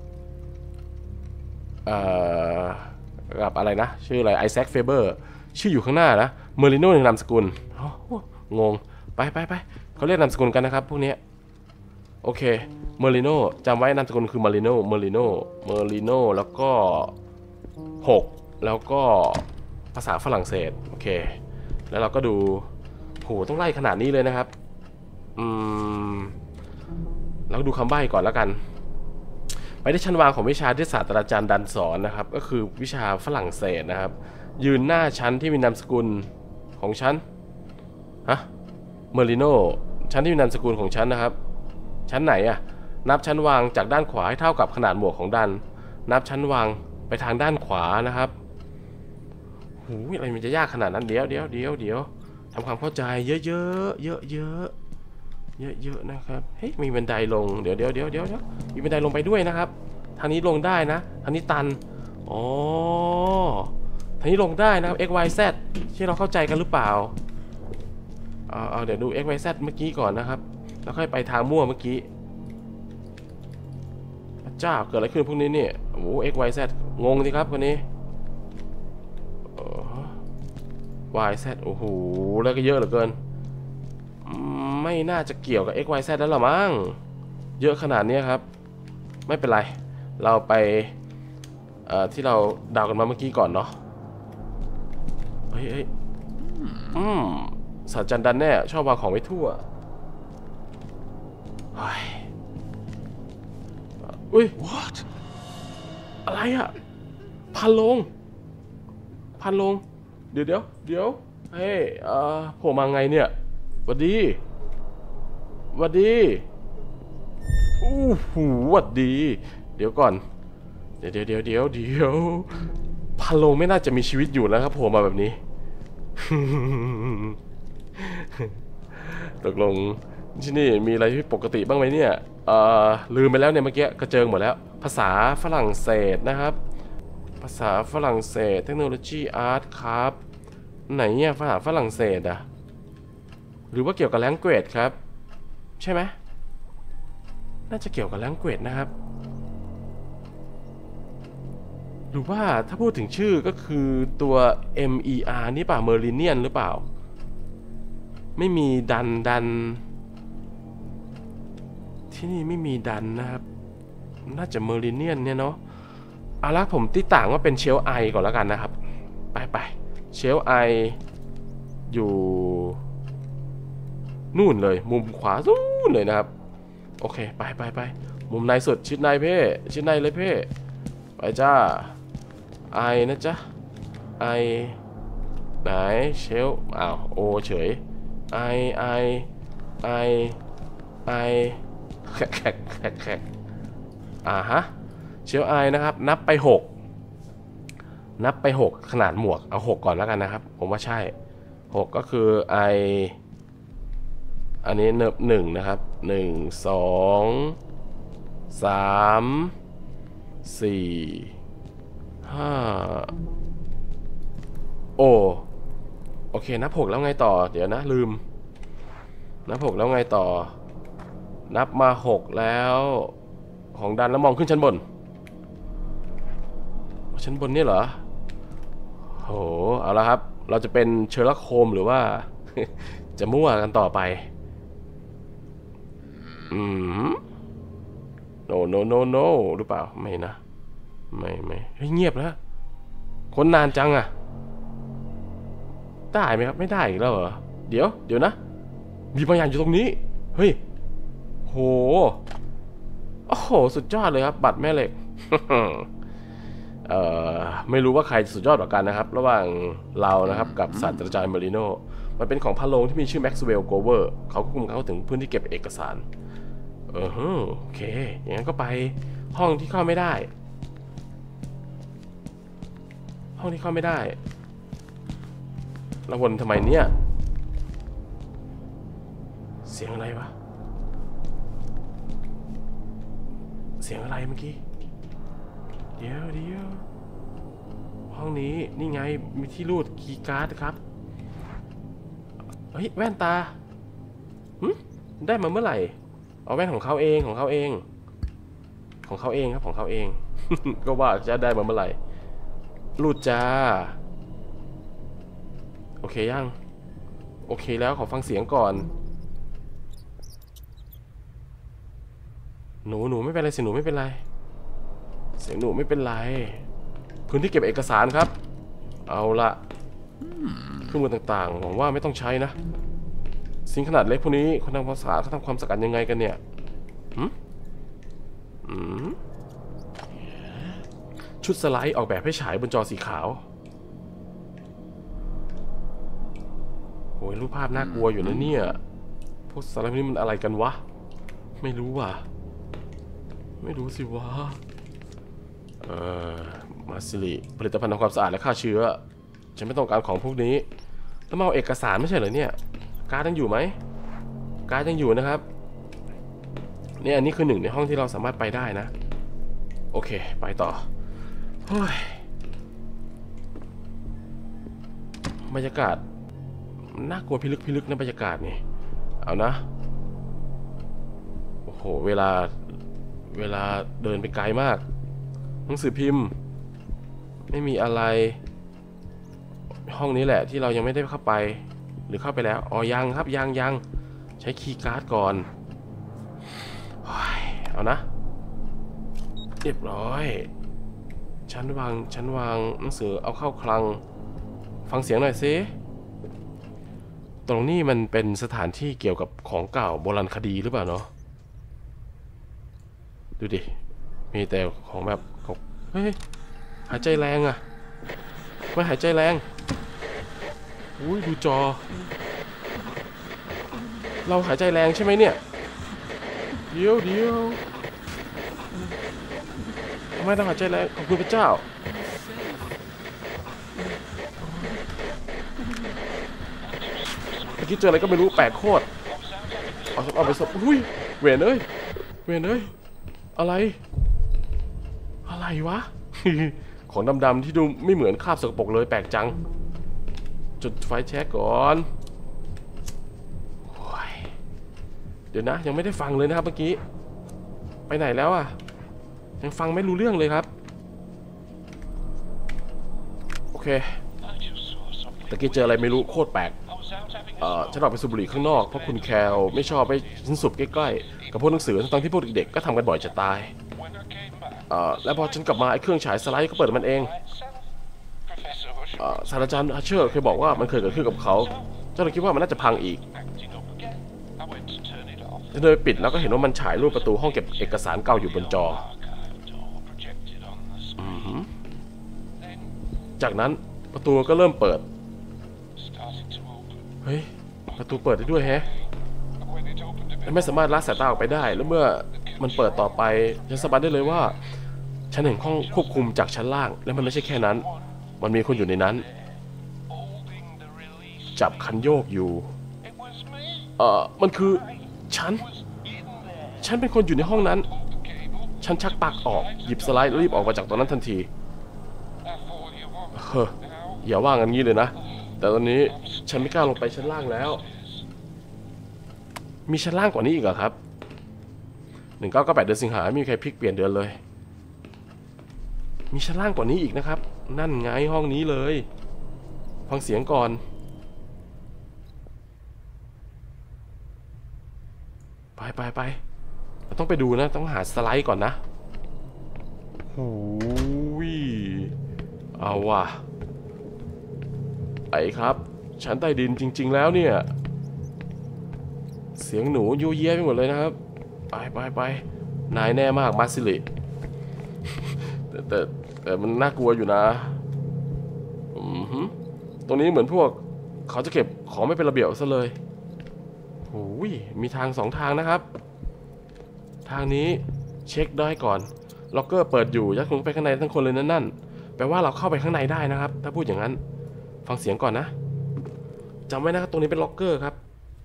กับอะไรนะชื่ออะไรไอแซคเฟเบอร์ชื่ออยู่ข้างหน้านะเมอริโนในนามสกุลงงไปไปไปเขาเรียกนามสกุลกันนะครับพวกนี้โอเคเมอริโนจำไว้นามสกุลคือเมอริโนเมอริโนเมอริโนแล้วก็หกแล้วก็ภาษาฝรั่งเศสโอเคแล้วเราก็ดูโหต้องไล่ขนาดนี้เลยนะครับอืมเราดูคำใบ้ก่อนแล้วกันไปที่ชั้นวางของวิชาที่ศาสตราจารย์ดันสอนนะครับก็คือวิชาฝรั่งเศสนะครับยืนหน้าชั้นที่มีนามสกุลของชั้นฮะเมอริโนชั้นที่มีนามสกุลของชั้นนะครับชั้นไหนอะนับชั้นวางจากด้านขวาให้เท่ากับขนาดหมวกของดันนับชั้นวางไปทางด้านขวานะครับหูอะไรมันจะยากขนาดนั้นเดี๋ยวเดี๋ยวเดี๋ยวเดี๋ยวทำความเข้าใจเยอะๆเยอะๆเยอะเยอะๆนะครับเฮ้ยมีบันไดลงเดี๋ยวเดี๋ยวเดี๋ยวเดี๋ยวมีบันไดลงไปด้วยนะครับทางนี้ลงได้นะทางนี้ตันอ๋อทางนี้ลงได้นะครับ x y z ที่เราเข้าใจกันหรือเปล่าเอาเอาเดี๋ยวดู x y z เมื่อกี้ก่อนนะครับแล้วค่อยไปทางมั่วเมื่อกี้เจ้าเกิดอะไรขึ้นพวกนี้เนี่ยโอ้โห x y z งงสิครับคนนี้y z โอ้โหแล้วก็เยอะเหลือเกินไม่น่าจะเกี่ยวกับ x y z แล้วหรอมั้งเยอะขนาดนี้ครับไม่เป็นไรเราไปที่เราเดากันมาเมื่อกี้ก่อนเนาะเฮ้ยเฮ้ยอืมศาสตราจารย์ดันแน่ชอบวางของไว้ทั่วเฮ้ยอุ้ย what อะไรอะพันลงพันลงเดี๋ยวเดี๋ยวเดี๋ยวเฮ้ยเอ่อผมมาไงเนี่ยหวัดดีหวัดดีอู้หูหวัดดีเดี๋ยวก่อนเดี๋ยวเดี๋ยวเดี๋ยวเดี๋ยวเดี๋ยวพันโลงไม่น่าจะมีชีวิตอยู่แล้วครับผมมาแบบนี้ ตกลงที่นี่มีอะไรที่ปกติบ้างไหมเนี่ยเอ่อลืมไปแล้วเนี่ยเมื่อกี้กระเจิงหมดแล้วภาษาฝรั่งเศสนะครับภาษาฝรั่งเศสเทคโนโลยีอาร์ตครับไหนเนี่ยภาษาฝรั่งเศสอะหรือว่าเกี่ยวกับ language ครับใช่ไหมน่าจะเกี่ยวกับ language นะครับหรือว่าถ้าพูดถึงชื่อก็คือตัว เอ็ม อี อาร์ นี่ป่ะ Merlinian หรือเปล่าไม่มีดันดันที่นี่ไม่มีดันนะครับน่าจะ Merlinian เนี่ยเนาะเอาละผมติต่างว่าเป็นเชลไอก่อนแล้วกันนะครับไปไปเชลไออยู่นู่นเลยมุมขวาสู้เลยนะครับโอเคไปไปไปมุมในสุดชิดในเพ่ชิดในเลยเพ่ไปจ้าไอนะจ๊ะไอไหนเชลอ้าวโอเฉยไอไอไอไอแขกแขกแขกแขกอ่าฮะเชลไอนะครับนับไปหกนับไปหกขนาดหมวกเอาหกก่อนแล้วกันนะครับผมว่าใช่หกก็คือไออันนี้เนิบหนึ่งนะครับหนึ่งสองสามสี่ห้าโอโอเคนับหกแล้วไงต่อเดี๋ยวนะลืมนับหกแล้วไงต่อนับมาหกแล้วของดันแล้วมองขึ้นชั้นบนชั้นบนนี่เหรอโหเอาละครับเราจะเป็นเชอร์ล็อกโฮมหรือว่า จะมั่วกันต่อไปอืม no no no no หรือเปล่าไม่นะไม่ไม่เฮ้ยเงียบแล้วคนนานจังอะได้ไหมครับไม่ได้อีกแล้วเหรอเดี๋ยวเดี๋ยวนะมีบางอย่างอยู่ตรงนี้เฮ้ยโหโอ้โหสุดยอดเลยครับบัตรแม่เหล็ก เอ่อไม่รู้ว่าใครสุดยอดกว่ากันนะครับระหว่างเรานะครับกับศาสตราจารย์เมริโนมันเป็นของพาโลงที่มีชื่อแม็กซ์เวลล์โกเวอร์เขาควบคุมเข้าถึงพื้นที่เก็บเอกสารเออโอเคอย่างนั้นก็ไปห้องที่เข้าไม่ได้ห้องที่เข้าไม่ได้แล้ววนทำไมเนี่ยเสียงอะไรวะเสียงอะไรเมื่อกี้เดี๋ยวเดี๋ยวห้องนี้นี่ไงมีที่รูดคีย์การ์ดครับเฮ้ยแว่นตาหึได้มาเมื่อไหร่เอาแว่นของเขาเองของเขาเองของเขาเองครับของเขาเอง ก็ว่าจะได้มาเมื่อไหร่รูดจ้าโอเคยังโอเคแล้วขอฟังเสียงก่อนหนูหนูไม่เป็นไรสิหนูไม่เป็นไรเสียงหนูไม่เป็นไรพื้นที่เก็บเอกสารครับเอาละเครื่องมือต่างๆหวังว่าไม่ต้องใช้นะสิ่งขนาดเล็กพวกนี้คนทำความสะอาดเขาทำความสะอาดยังไงกันเนี่ยหืมอืมชุดสไลด์ออกแบบให้ฉายบนจอสีขาวโอ้ยรูปภาพน่ากลัวอยู่นะเนี่ยพวกสไลด์นี้มันอะไรกันวะไม่รู้ว่ะไม่รู้สิวะเอ่อมาซิลิผลิตภัณฑ์ทำความสะอาดและฆ่าเชื้อฉันไม่ต้องการของพวกนี้แล้วมาเอาเอกสารไม่ใช่เหรอเนี่ยการ์ดยังอยู่ไหมการ์ดยังอยู่นะครับเนี่ยอันนี้คือหนึ่งในห้องที่เราสามารถไปได้นะโอเคไปต่อเฮ้ยบรรยากาศน่ากลัวพิลึกพิลึกนะบรรยากาศนี่เอานะโอ้โหเวลาเวลาเดินไปไกลมากหนังสือพิมพ์ไม่มีอะไรห้องนี้แหละที่เรายังไม่ได้เข้าไปหรือเข้าไปแล้วอ๋อยังครับยังยังใช้คีย์การ์ดก่อนเอานะเรียบร้อยชั้นวางชั้นวางหนังสือเอาเข้าคลังฟังเสียงหน่อยสิตรงนี้มันเป็นสถานที่เกี่ยวกับของเก่าโบราณคดีหรือเปล่าเนาะดูดิมีแต่ของแบบเฮ้ยหายใจแรงอะไม่หายใจแรงอุ้ยดูจอเราหายใจแรงใช่ไหมเนี่ยเดี๋ยวเดี๋ยวทำไมต้องหายใจแรงขอบคุณพระเจ้าเมื่อกี้เจออะไรก็ไม่รู้แปลกโคตรเอาฉันเอาไปศพอุ้ยเวนเอ้ยเวนเอ้ยอะไรอะไรวะ ของดำๆที่ดูไม่เหมือนคราบสกปรกเลยแปลกจังจุดไฟแช็กก่อนเดี๋ยวนะยังไม่ได้ฟังเลยนะครับเมื่อกี้ไปไหนแล้วอ่ะยังฟังไม่รู้เรื่องเลยครับโอเคตะกี้เจออะไรไม่รู้โคตรแปลกเอ่อฉันออกไปสูบบุหรี่ข้างนอกเพราะคุณแคลไม่ชอบไปฉันสูบใกล้ๆกับพวกหนังสือทั้งที่พวกเด็กๆก็ทำกันบ่อยจะตายเอ่อแล้วพอฉันกลับมาไอ้เครื่องฉายสไลด์ก็เปิดมันเองเอ่อศาสตราจารย์อาเชอร์เคยบอกว่ามันเคยเกิดขึ้นกับเขาเจ้าเลยคิดว่ามันน่าจะพังอีกฉันเลยปิดแล้วก็เห็นว่ามันฉายรูปประตูห้องเก็บเอกสารเก่าอยู่บนจอจากนั้นประตูก็เริ่มเปิดเฮ้ยประตูเปิดได้ด้วยแฮะไม่สามารถละสายตาออกไปได้แล้วเมื่อมันเปิดต่อไปฉันสัมผัสได้เลยว่าฉันเห็นห้องควบคุมจากชั้นล่างและมันไม่ใช่แค่นั้นมันมีคนอยู่ในนั้นจับคันโยกอยู่เอ่อมันคือฉันฉันเป็นคนอยู่ในห้องนั้นฉันชักปากออกหยิบสไลด์รีบออกมาจากตรงนั้นทันทีเฮ้ออย่าว่างั้นงี้เลยนะแต่ตอนนี้ฉันไม่กล้าลงไปชั้นล่างแล้วมีชั้นล่างกว่านี้อีกเหรอครับหนึ่งเก้าเก้าแปดเดือนสิงหาไม่มีใครพลิกเปลี่ยนเดือนเลยมีชั้นล่างกว่านี้อีกนะครับนั่นไงห้องนี้เลยฟังเสียงก่อนไปไปไปเราต้องไปดูนะต้องหาสไลด์ก่อนนะหูยเอาว่ะไอ้ครับชั้นใต้ดินจริงๆแล้วเนี่ยเสียงหนูยูเยี้ยไปหมดเลยนะครับไปไปไปนายแน่มากมาซิลิแต่แต่แต่มันน่ากลัวอยู่นะอือหือตรงนี้เหมือนพวกเขาจะเก็บของไม่เป็นระเบียบซะเลยโอ้ยมีทางสองทางนะครับทางนี้เช็คได้ก่อนล็อกเกอร์เปิดอยู่ยัดลงไปข้างในทั้งคนเลยนั่นนั่นแปลว่าเราเข้าไปข้างในได้นะครับถ้าพูดอย่างนั้นฟังเสียงก่อนนะจำไว้นะครับตรงนี้เป็นล็อกเกอร์ครับ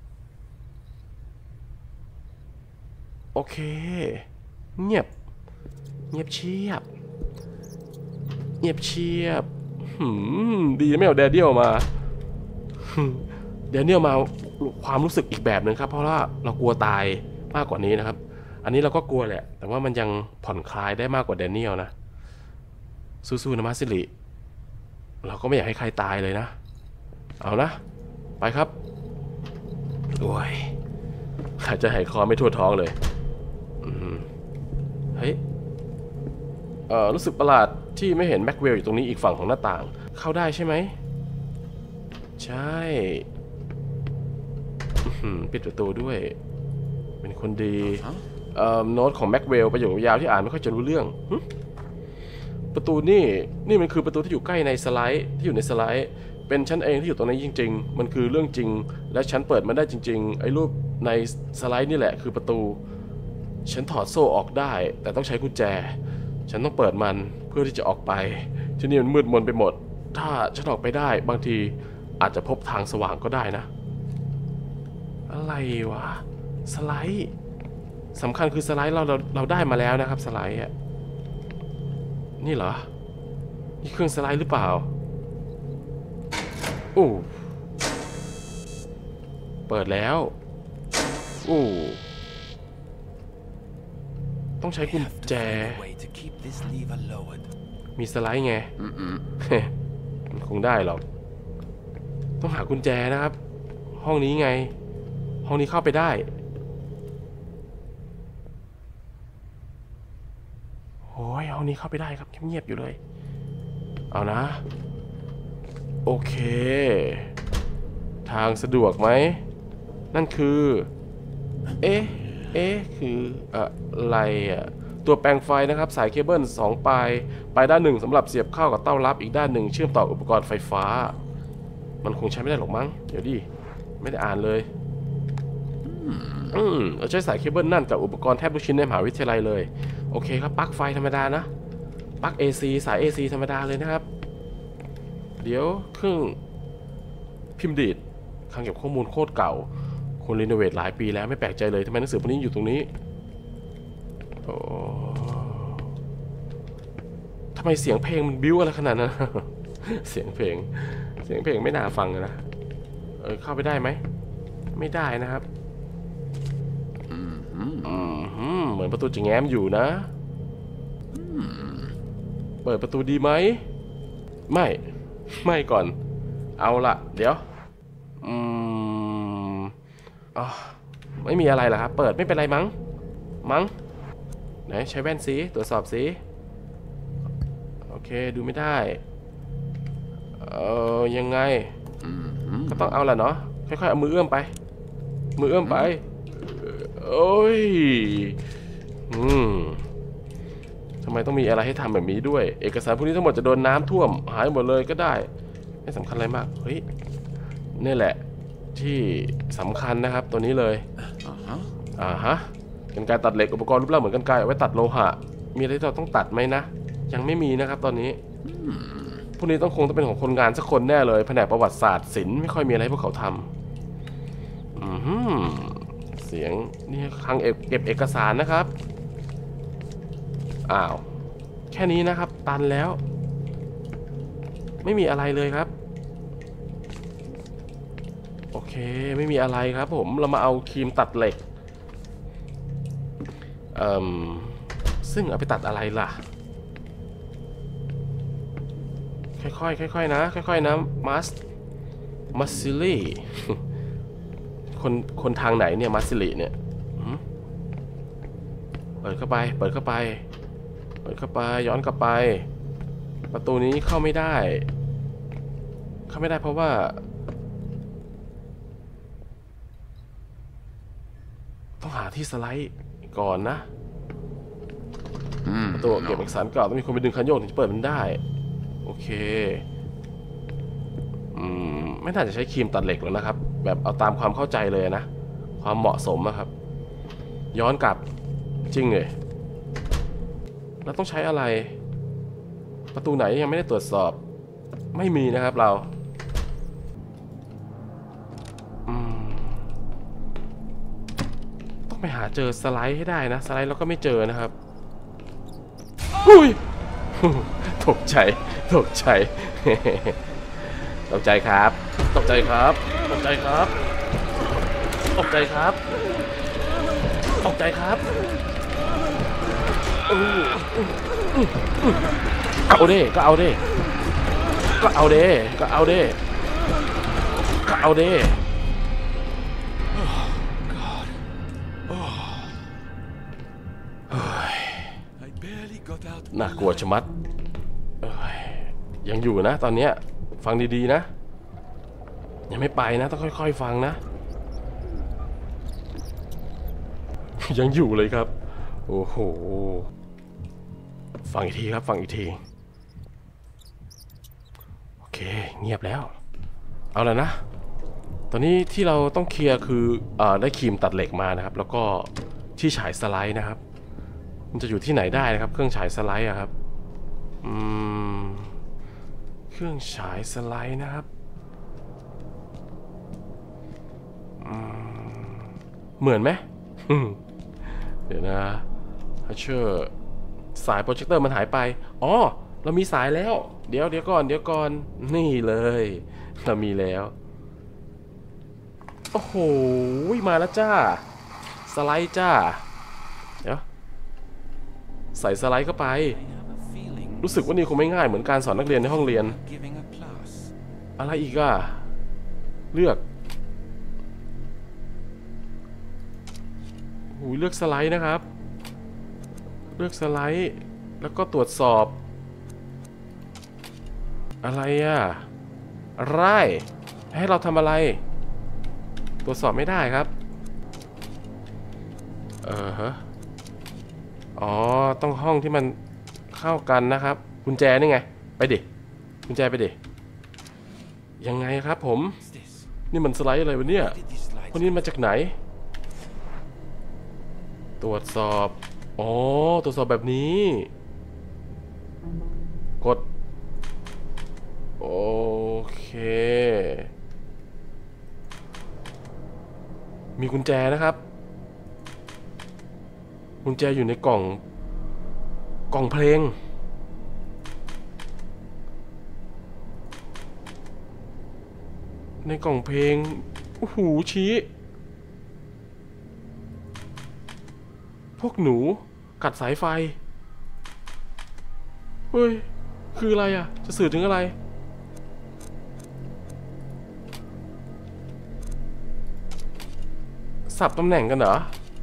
โอเคเงียบเงียบเชียบเงียบเชียบหืมดีไม่เอาแดเนียลมาแดเนียลมาความรู้สึกอีกแบบหนึ่งครับเพราะว่าเรากลัวตายมากกว่านี้นะครับอันนี้เราก็กลัวแหละแต่ว่ามันยังผ่อนคลายได้มากกว่าแดเนียลนะสู้ๆนะมาซิลิเราก็ไม่อยากให้ใครตายเลยนะเอานะไปครับโอ้ยหายใจหายคอไม่ทั่วท้องเลยเฮ้ยเอ่อรู้สึกประหลาดที่ไม่เห็นแม็กเวลอยู่ตรงนี้อีกฝั่งของหน้าต่างเข้าได้ใช่ไหมใช่ปิดประตูด้วยเป็นคนดีเอ่อโน้ตของแม็กเวลประโยคยาวที่อ่านไม่ค่อยจะรู้เรื่องประตูนี่นี่มันคือประตูที่อยู่ใกล้ในสไลด์ที่อยู่ในสไลด์เป็นฉันเองที่อยู่ตรงนี้จริงๆมันคือเรื่องจริงและฉันเปิดมันได้จริงๆไอ้รูปในสไลด์นี่แหละคือประตูฉันถอดโซ่ออกได้แต่ต้องใช้กุญแจฉันต้องเปิดมันเพื่อที่จะออกไปที่นี่มันมืดมนไปหมดถ้าฉันออกไปได้บางทีอาจจะพบทางสว่างก็ได้นะอะไรวะสไลด์สำคัญคือสไลด์เราเราเราได้มาแล้วนะครับสไลด์อ่ะนี่เหรอนี่เครื่องสไลด์หรือเปล่าโอ้เปิดแล้วโอ้ต้องใช้กุญแจมีสไลด์ไงมันคงได้หรอกต้องหากุญแจนะครับห้องนี้ไงห้องนี้เข้าไปได้โอ้ยห้องนี้เข้าไปได้ครับเงียบๆอยู่เลยเอานะโอเคทางสะดวกไหมนั่นคือเอ๊ะเอ๊ะคืออะไรอ่ะตัวแปลงไฟนะครับสายเคเบิลสองปลายปลายด้านหนึ่งสำหรับเสียบเข้ากับเต้ารับอีกด้านหนึ่งเชื่อมต่ออุปกรณ์ไฟฟ้ามันคงใช้ไม่ได้หรอกมั้งเดี๋ยวดิไม่ได้อ่านเลยอืมเราใช้สายเคเบิลนั่นกับอุปกรณ์แทบทุกชิ้นในมหาวิทยาลัยเลยโอเคครับปลั๊กไฟธรรมดานะปลั๊ก เอ ซี สาย เอ ซี ธรรมดาเลยนะครับเดี๋ยวเครื่องพิมพ์ดีดคลังเก็บข้อมูลโคตรเก่าโคคนรีโนเวทหลายปีแล้วไม่แปลกใจเลยทำไมหนังสือพวกนี้อยู่ตรงนี้โอ้ทำไมเสียงเพลงมันบิ้วอะไรขนาดนั้น เสียงเพลงเสียงเพลงไม่น่าฟังนะเออเข้าไปได้ไหมไม่ได้นะครับอืมเหมือนประตูจะแง้มอยู่นะเปิดประตูดีไหมไม่ไม่ก่อนเอาละเดี๋ยวอืมอ๋อไม่มีอะไรหรอครับเปิดไม่เป็นไรมั้งมั้งไหนใช้แว่นสีตรวจสอบสีโอเคดูไม่ได้เออยังไงก็ต้องเอาละเนาะค่อยๆเอามือเอื้อมไปมือเอื้อมไปโอ้ยอืมทำไมต้องมีอะไรให้ทำแบบนี้ด้วยเอกสารพวกนี้ทั้งหมดจะโดนน้ำท่วมหายหมดเลยก็ได้ไม่สำคัญอะไรมากเฮ้ยนี่แหละที่สำคัญนะครับตัวนี้เลยอ่าฮะกรรไกรตัดเหล็กอุปกรณ์รูปร่างเหมือนกรรไกรเอาไว้ตัดโลหะมีอะไรที่เราต้องตัดไหมนะยังไม่มีนะครับตอนนี้พวกนี้ต้องคงต้องเป็นของคนงานสักคนแน่เลยแผนกประวัติศาสตร์ศิลป์ไม่ค่อยมีอะไรให้พวกเขาทำอืมเสียงนี่คลังเก็บเอกสารนะครับอ้าวแค่นี้นะครับตันแล้วไม่มีอะไรเลยครับโอเคไม่มีอะไรครับผมเรามาเอาครีมตัดเหล็กเอ่อซึ่งเอาไปตัดอะไรล่ะค่อยๆค่อยๆนะค่อยๆนะมัสมัสซิลี่คนคนทางไหนเนี่ยมัสซิลี่เนี่ยเปิดเข้าไปเปิดเข้าไปเปิดเข้าไปย้อนกลับไปประตูนี้เข้าไม่ได้เข้าไม่ได้เพราะว่าต้องหาที่สไลด์ก่อนนะประตูเก็บเอกสารเก่าต้องมีคนไปดึงคันโยกถึงจะเปิดมันได้โอเคอืมไม่น่าจะใช้ครีมตัดเหล็กแล้วนะครับแบบเอาตามความเข้าใจเลยนะความเหมาะสมนะครับย้อนกลับจริงเลยเราต้องใช้อะไรประตูไหนยังไม่ได้ตรวจสอบไม่มีนะครับเราอืมต้องไปหาเจอสไลด์ให้ได้นะสไลด์เราก็ไม่เจอนะครับอุ้ยตกใจตกใจตกใจครับตกใจครับตกใจครับตกใจครับตกใจครับเอาเด้ก็เอาเด้ก็เอาเด้ก็เอาเด้ก็เอาเด้น่ากลัวชะมัดยังอยู่นะตอนนี้ฟังดีๆนะยังไม่ไปนะต้องค่อยๆฟังนะยังอยู่เลยครับโอ้โหฟังอีกทีครับฟังอีกทีโอเคเงียบแล้วเอาแล้วนะตอนนี้ที่เราต้องเคลียร์คือเอ่อได้ครีมตัดเหล็กมานะครับแล้วก็ที่ฉายสไลด์นะครับมันจะอยู่ที่ไหนได้นะครับเครื่องฉายสไลด์อะครับอืมเครื่องฉายสไลด์นะครับเหมือนไหมเดี๋ยวนะฮัชเชอร์สายโปรเจคเตอร์มันหายไปอ๋อเรามีสายแล้วเดี๋ยวเดี๋ยวก่อนเดี๋ยวก่อนนี่เลยเรามีแล้วโอ้โหมาแล้วจ้าสไลด์จ้าเดี๋ยวใส่สไลด์เข้าไปรู้สึกว่านี่คงไม่ง่ายเหมือนการสอนนักเรียนในห้องเรียนอะไรอีกอะเลือกหูเลือกสไลด์นะครับเลือกสไลด์แล้วก็ตรวจสอบอะไรอะอะไรให้เราทำอะไรตรวจสอบไม่ได้ครับเออฮะอ๋อต้องห้องที่มันเข้ากันนะครับกุญแจนี่ไงไปดิกุญแจไปดิยังไงครับผมนี่มันสไลด์อะไรวะเนี่ยคนนี้มาจากไหนตรวจสอบอ๋อตรวจสอบแบบนี้กดโอเคมีกุญแจนะครับกุญแจอยู่ในกล่องกล่องเพลงในกล่องเพลงโอ้โหชี้พวกหนูกัดสายไฟเฮ้ยคืออะไรอ่ะจะสื่อถึงอะไรสับตำแหน่งกันเหรอ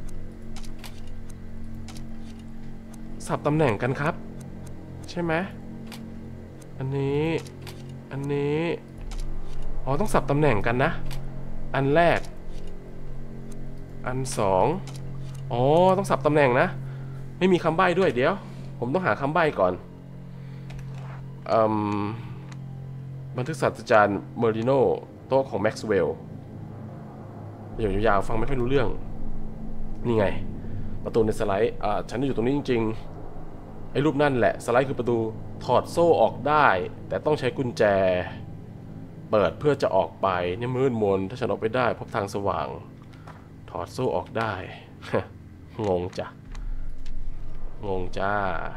สับตำแหน่งกันครับใช่ไหมอันนี้อันนี้อ๋อต้องสับตำแหน่งกันนะอันแรกอันสองอ๋อต้องสับตำแหน่งนะไม่มีคำใบ้ด้วยเดี๋ยวผมต้องหาคำใบ้ก่อนอืมบันทึกศาสตราจารย์เมอริโนโต๊ะของแม็กซ์เวลล์ยาวๆฟังไม่ค่อยรู้เรื่องนี่ไงประตูในสไลด์อ่าฉันอยู่ตรงนี้จริงๆไอ้รูปนั่นแหละสไลด์คือประตูถอดโซ่ออกได้แต่ต้องใช้กุญแจเปิดเพื่อจะออกไปเนี่ยมืดมนถ้าฉันออกไปได้พบทางสว่างถอดโซ่ออกได้ งงจ้ะงงจ้า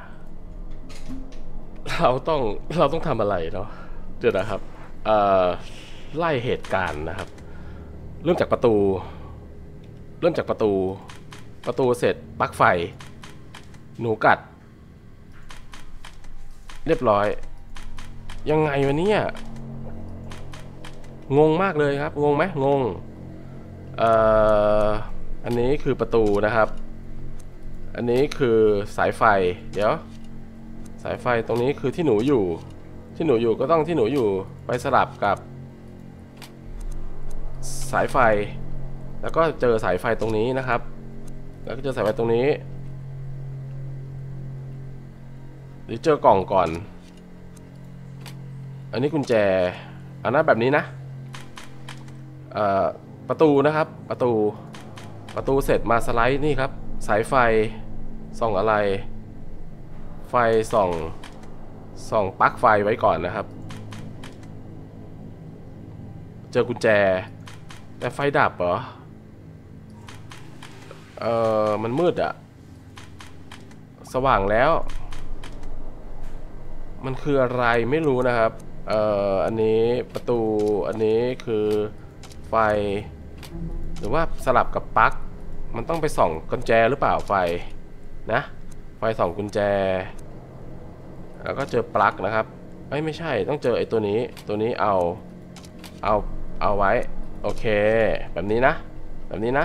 เราต้องเราต้องทำอะไรเนาะเดี๋ยวนะครับเอ่อไล่เหตุการณ์นะครับเริ่มจากประตูเริ่มจากประตูประตูเสร็จปลั๊กไฟหนูกัดเรียบร้อยยังไงวะเนี่ยงงมากเลยครับงงไหมงงเอ่ออันนี้คือประตูนะครับอันนี้คือสายไฟเดี๋ยวสายไฟตรงนี้คือที่หนูอยู่ที่หนูอยู่ก็ต้องที่หนูอยู่ไปสลับกับสายไฟแล้วก็เจอสายไฟตรงนี้นะครับแล้วก็เจอสายไฟตรงนี้หรือเจอกล่องก่อนอันนี้กุญแจอันนั้นแบบนี้นะประตูนะครับประตูประตูเสร็จมาสไลด์นี่ครับสายไฟส่องอะไรไฟส่องส่องปลั๊กไฟไว้ก่อนนะครับเจอกุญแจแต่ไฟดับเหรอเออมันมืดอะสว่างแล้วมันคืออะไรไม่รู้นะครับเอ่ออันนี้ประตูอันนี้คือไฟหรือว่าสลับกับปลั๊กมันต้องไปส่องกุญแจหรือเปล่าไฟนะไฟส่องกุญแจแล้วก็เจอปลั๊กนะครับเอ้ยไม่ใช่ต้องเจอไอ้ตัวนี้ตัวนี้เอาเอาเอาไว้โอเคแบบนี้นะแบบนี้นะ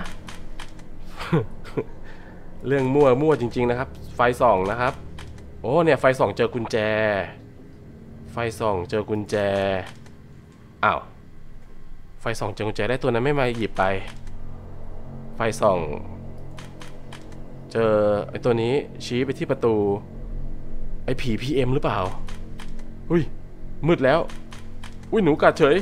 เรื่องมั่วมั่วจริงๆนะครับไฟส่องนะครับโอ้เนี่ยไฟส่องเจอกุญแจไฟส่องเจอกุญแจอ้าวไฟส่องเจอกุญแจได้ตัวนั้นไม่มาหยิบไปไฟส่องเจอไอ้ตัวนี้ชี้ไปที่ประตูไอ้ผี พี เอ็ม หรือเปล่าอุ้ยมืดแล้วอุ้ยหนูกัดเฉย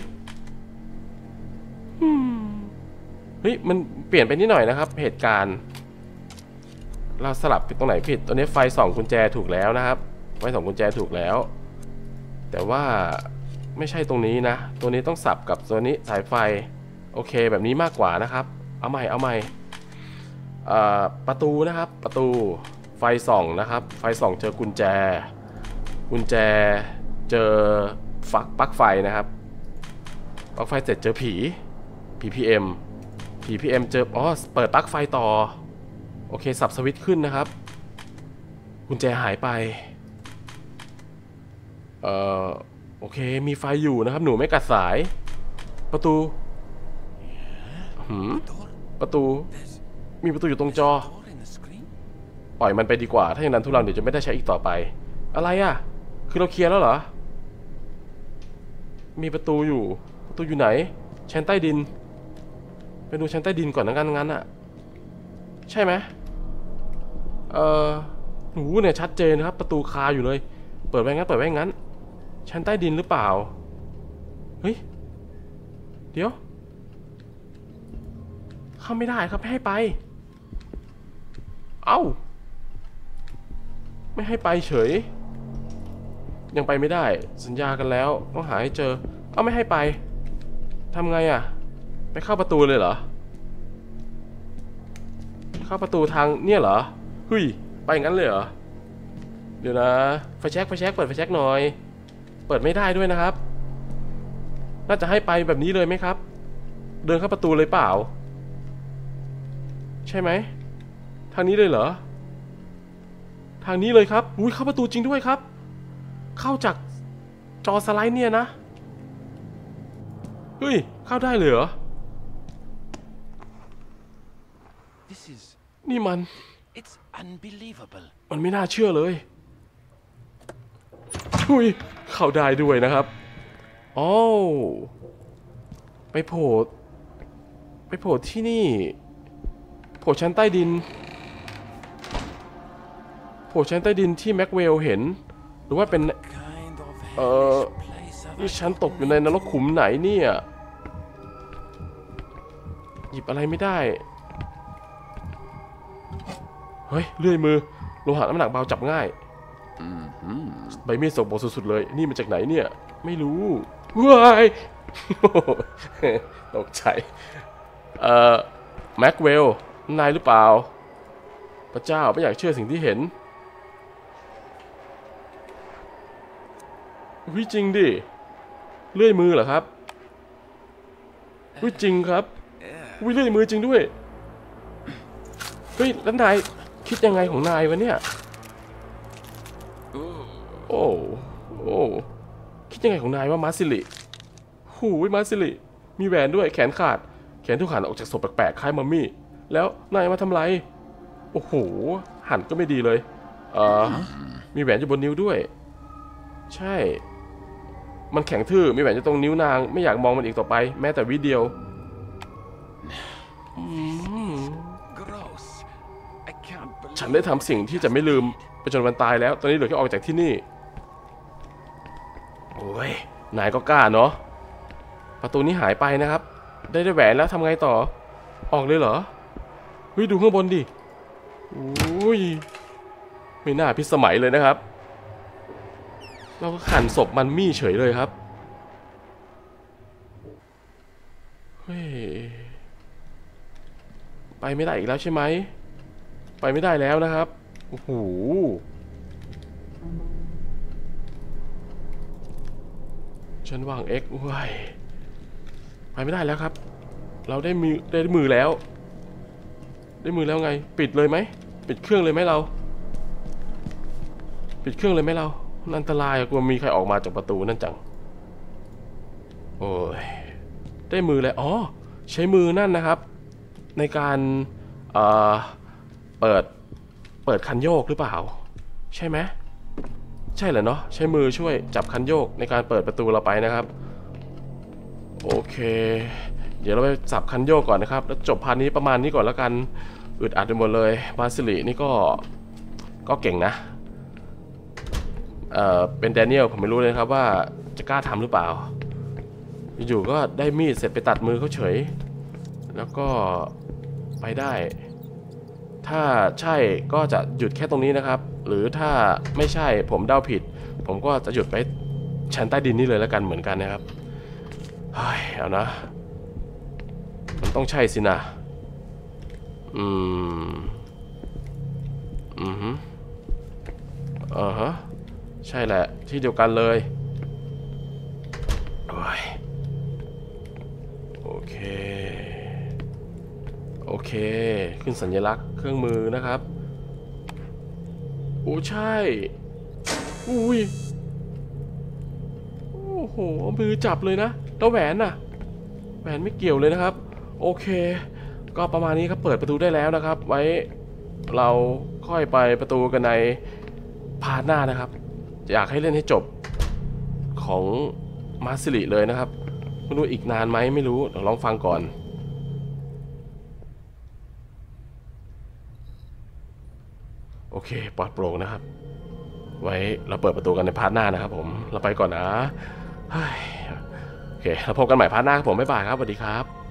เฮ้ยมันเปลี่ยนไปนิดหน่อยนะครับเหตุการณ์เราสลับตรงไหนผิดตัวนี้ไฟส่องกุญแจถูกแล้วนะครับไฟส่องกุญแจถูกแล้วแต่ว่าไม่ใช่ตรงนี้นะตัวนี้ต้องสับกับตัวนี้สายไฟโอเคแบบนี้มากกว่านะครับเอาใหม่เอาใหม่ประตูนะครับประตูไฟส่องนะครับไฟส่องเจอกุญแจกุญแจเจอฝักปลั๊กไฟนะครับปลั๊กไฟเสร็จเจอผีผี พี เอ็ม ผี พี เอ็ม เจออ๋อเปิดปลั๊กไฟต่อโอเคสับสวิตช์ขึ้นนะครับกุญแจหายไปเอ่อโอเคมีไฟอยู่นะครับหนูไม่กัดสายประตูหืมประตูมีประตูอยู่ตรงจอปล่อยมันไปดีกว่าถ้าอย่างนั้นทุลังเดี๋ยวจะไม่ได้ใช้อีกต่อไปอะไรอ่ะคือเราเคลียร์แล้วเหรอมีประตูอยู่ประตูอยู่ไหนชั้นใต้ดินไปดูชั้นใต้ดินก่อนนะงั้นงั้นอ่ะใช่ไหมเออหนูเนี่ยชัดเจนนะครับประตูคาอยู่เลยเปิดไว้งั้นเปิดไว้งั้นชั้นใต้ดินหรือเปล่าเฮ้ยเดี๋ยวเข้าไม่ได้ครับไม่ให้ไปเอ้าไม่ให้ไปเฉยยังไปไม่ได้สัญญากันแล้วต้องหาให้เจอเอ้าไม่ให้ไปทำไงอ่ะไปเข้าประตูเลยเหรอเข้าประตูทางเนี่ยเหรอเฮ้ยไปงั้นเลยเหรอเดี๋ยวนะไฟแช็กไฟแช็กเปิดไฟแช็กหน่อยเปิดไม่ได้ด้วยนะครับน่าจะให้ไปแบบนี้เลยไหมครับเดินเข้าประตูเลยเปล่าใช่ไหมทางนี้เลยเหรอทางนี้เลยครับอุ้ยเข้าประตูจริงด้วยครับเข้าจากจอสไลด์เนี่ยนะเฮ้ยเข้าได้เลยเหรอนี่มันมันไม่น่าเชื่อเลยอุ้ยเข้าได้ด้วยนะครับอ๋อไปโผล่ไปโผล่ที่นี่โผล่ชั้นใต้ดินโผล่ชั้นใต้ดินที่แม็กเวลเห็นหรือว่าเป็นเอ่อนี่ฉันตกอยู่ในนรกขุมไหนเนี่ยหยิบอะไรไม่ได้เฮ้ยเลื่อยมือโลหะน้ำหนักเบาจับง่ายใบมีดสกปรกสุดๆเลยนี่มาจากไหนเนี่ยไม่รู้ว้ายตกใจเอ่อแม็กเวลนายหรือเปล่าพระเจ้าไม่อยากเชื่อสิ่งที่เห็นวิจริงดิเลื่อยมือเหรอครับวิจริงครับวิเลื่อยมือจริงด้วยเฮ้ยแล้วนายคิดยังไงของนายวะเนี่ยโอ้โอ้คิดยังไงของนายว่ามาซิลิหูยมาซิลิมีแหวนด้วยแขนขาดแขนทุกหันออกจากศพแปลกๆคล้ายมัมมี่แล้วนายมาทำไรโอ้โหหันก็ไม่ดีเลยเอ่อมีแหวนอยู่บนนิ้วด้วยใช่มันแข็งทื่อมีแหวนอยู่ตรงนิ้วนางไม่อยากมองมันอีกต่อไปแม้แต่วิดีโอฉันได้ทำสิ่งที่จะไม่ลืมไปจนวันตายแล้วตอนนี้เหลือแค่ออกจากที่นี่โอ้ยนายก็กล้าเนาะประตูนี้หายไปนะครับได้ได้แหวนแล้วทำไงต่อออกเลยเหรอเฮ้ยดูข้างบนดิโอ้ยไม่น่าพิสมัยเลยนะครับเราก็ขันศพมันมี่เฉยเลยครับเฮ้ยไปไม่ได้อีกแล้วใช่ไหมไปไม่ได้แล้วนะครับโอ้โหฉันวาง X ว้ายไปไม่ได้แล้วครับเราได้มือได้มือแล้วได้มือแล้วไงปิดเลยไหมปิดเครื่องเลยไหมเราปิดเครื่องเลยไหมเราอันตรายกลัวมีใครออกมาจากประตูนั่นจังโอ้ยได้มือแล้วอ๋อใช้มือนั่นนะครับในการเอ่อเปิดเปิดคันโยกหรือเปล่าใช่ไหมใช่เหรอเนาะใช้มือช่วยจับคันโยกในการเปิดประตูเราไปนะครับโอเคเดี๋ยวเราไปสับคันโยกก่อนนะครับแล้วจบพาร์ทนี้ประมาณนี้ก่อนแล้วกันอึดอัดไปหมดเลยมาซิลินี่ก็ก็เก่งนะเอ่อเป็นแดเนียลผมไม่รู้เลยครับว่าจะกล้าทำหรือเปล่าอยู่ๆก็ได้มีดเสร็จไปตัดมือเขาเฉยแล้วก็ไปได้ถ้าใช่ก็จะหยุดแค่ตรงนี้นะครับหรือถ้าไม่ใช่ผมเดาผิดผมก็จะหยุดไปชั้นใต้ดินนี่เลยแล้วกันเหมือนกันนะครับเฮ้ยเอานะมันต้องใช่สินะอืมอืมอ่าฮะใช่แหละที่เดียวกันเลยโอ้ยโอเคโอเคขึ้นสัญลักษณ์เครื่องมือนะครับโอ้ใช่อุ้ยโอ้โหมือจับเลยนะแล้วแหวนน่ะแหวนไม่เกี่ยวเลยนะครับโอเคก็ประมาณนี้ครับเปิดประตูได้แล้วนะครับไว้เราค่อยไปประตูกันในพาร์ทหน้านะครับอยากให้เล่นให้จบของมาซิลิเลยนะครับไม่รู้อีกนานไหมไม่รู้เดี๋ยวลองฟังก่อนโอเคปลอดโปร่งนะครับไว้เราเปิดประตูกันในพาร์ทหน้านะครับผมเราไปก่อนนะโอเคเราพบกันใหม่พาร์ทหน้าครับผมบ๊ายบายครับสวัสดีครับ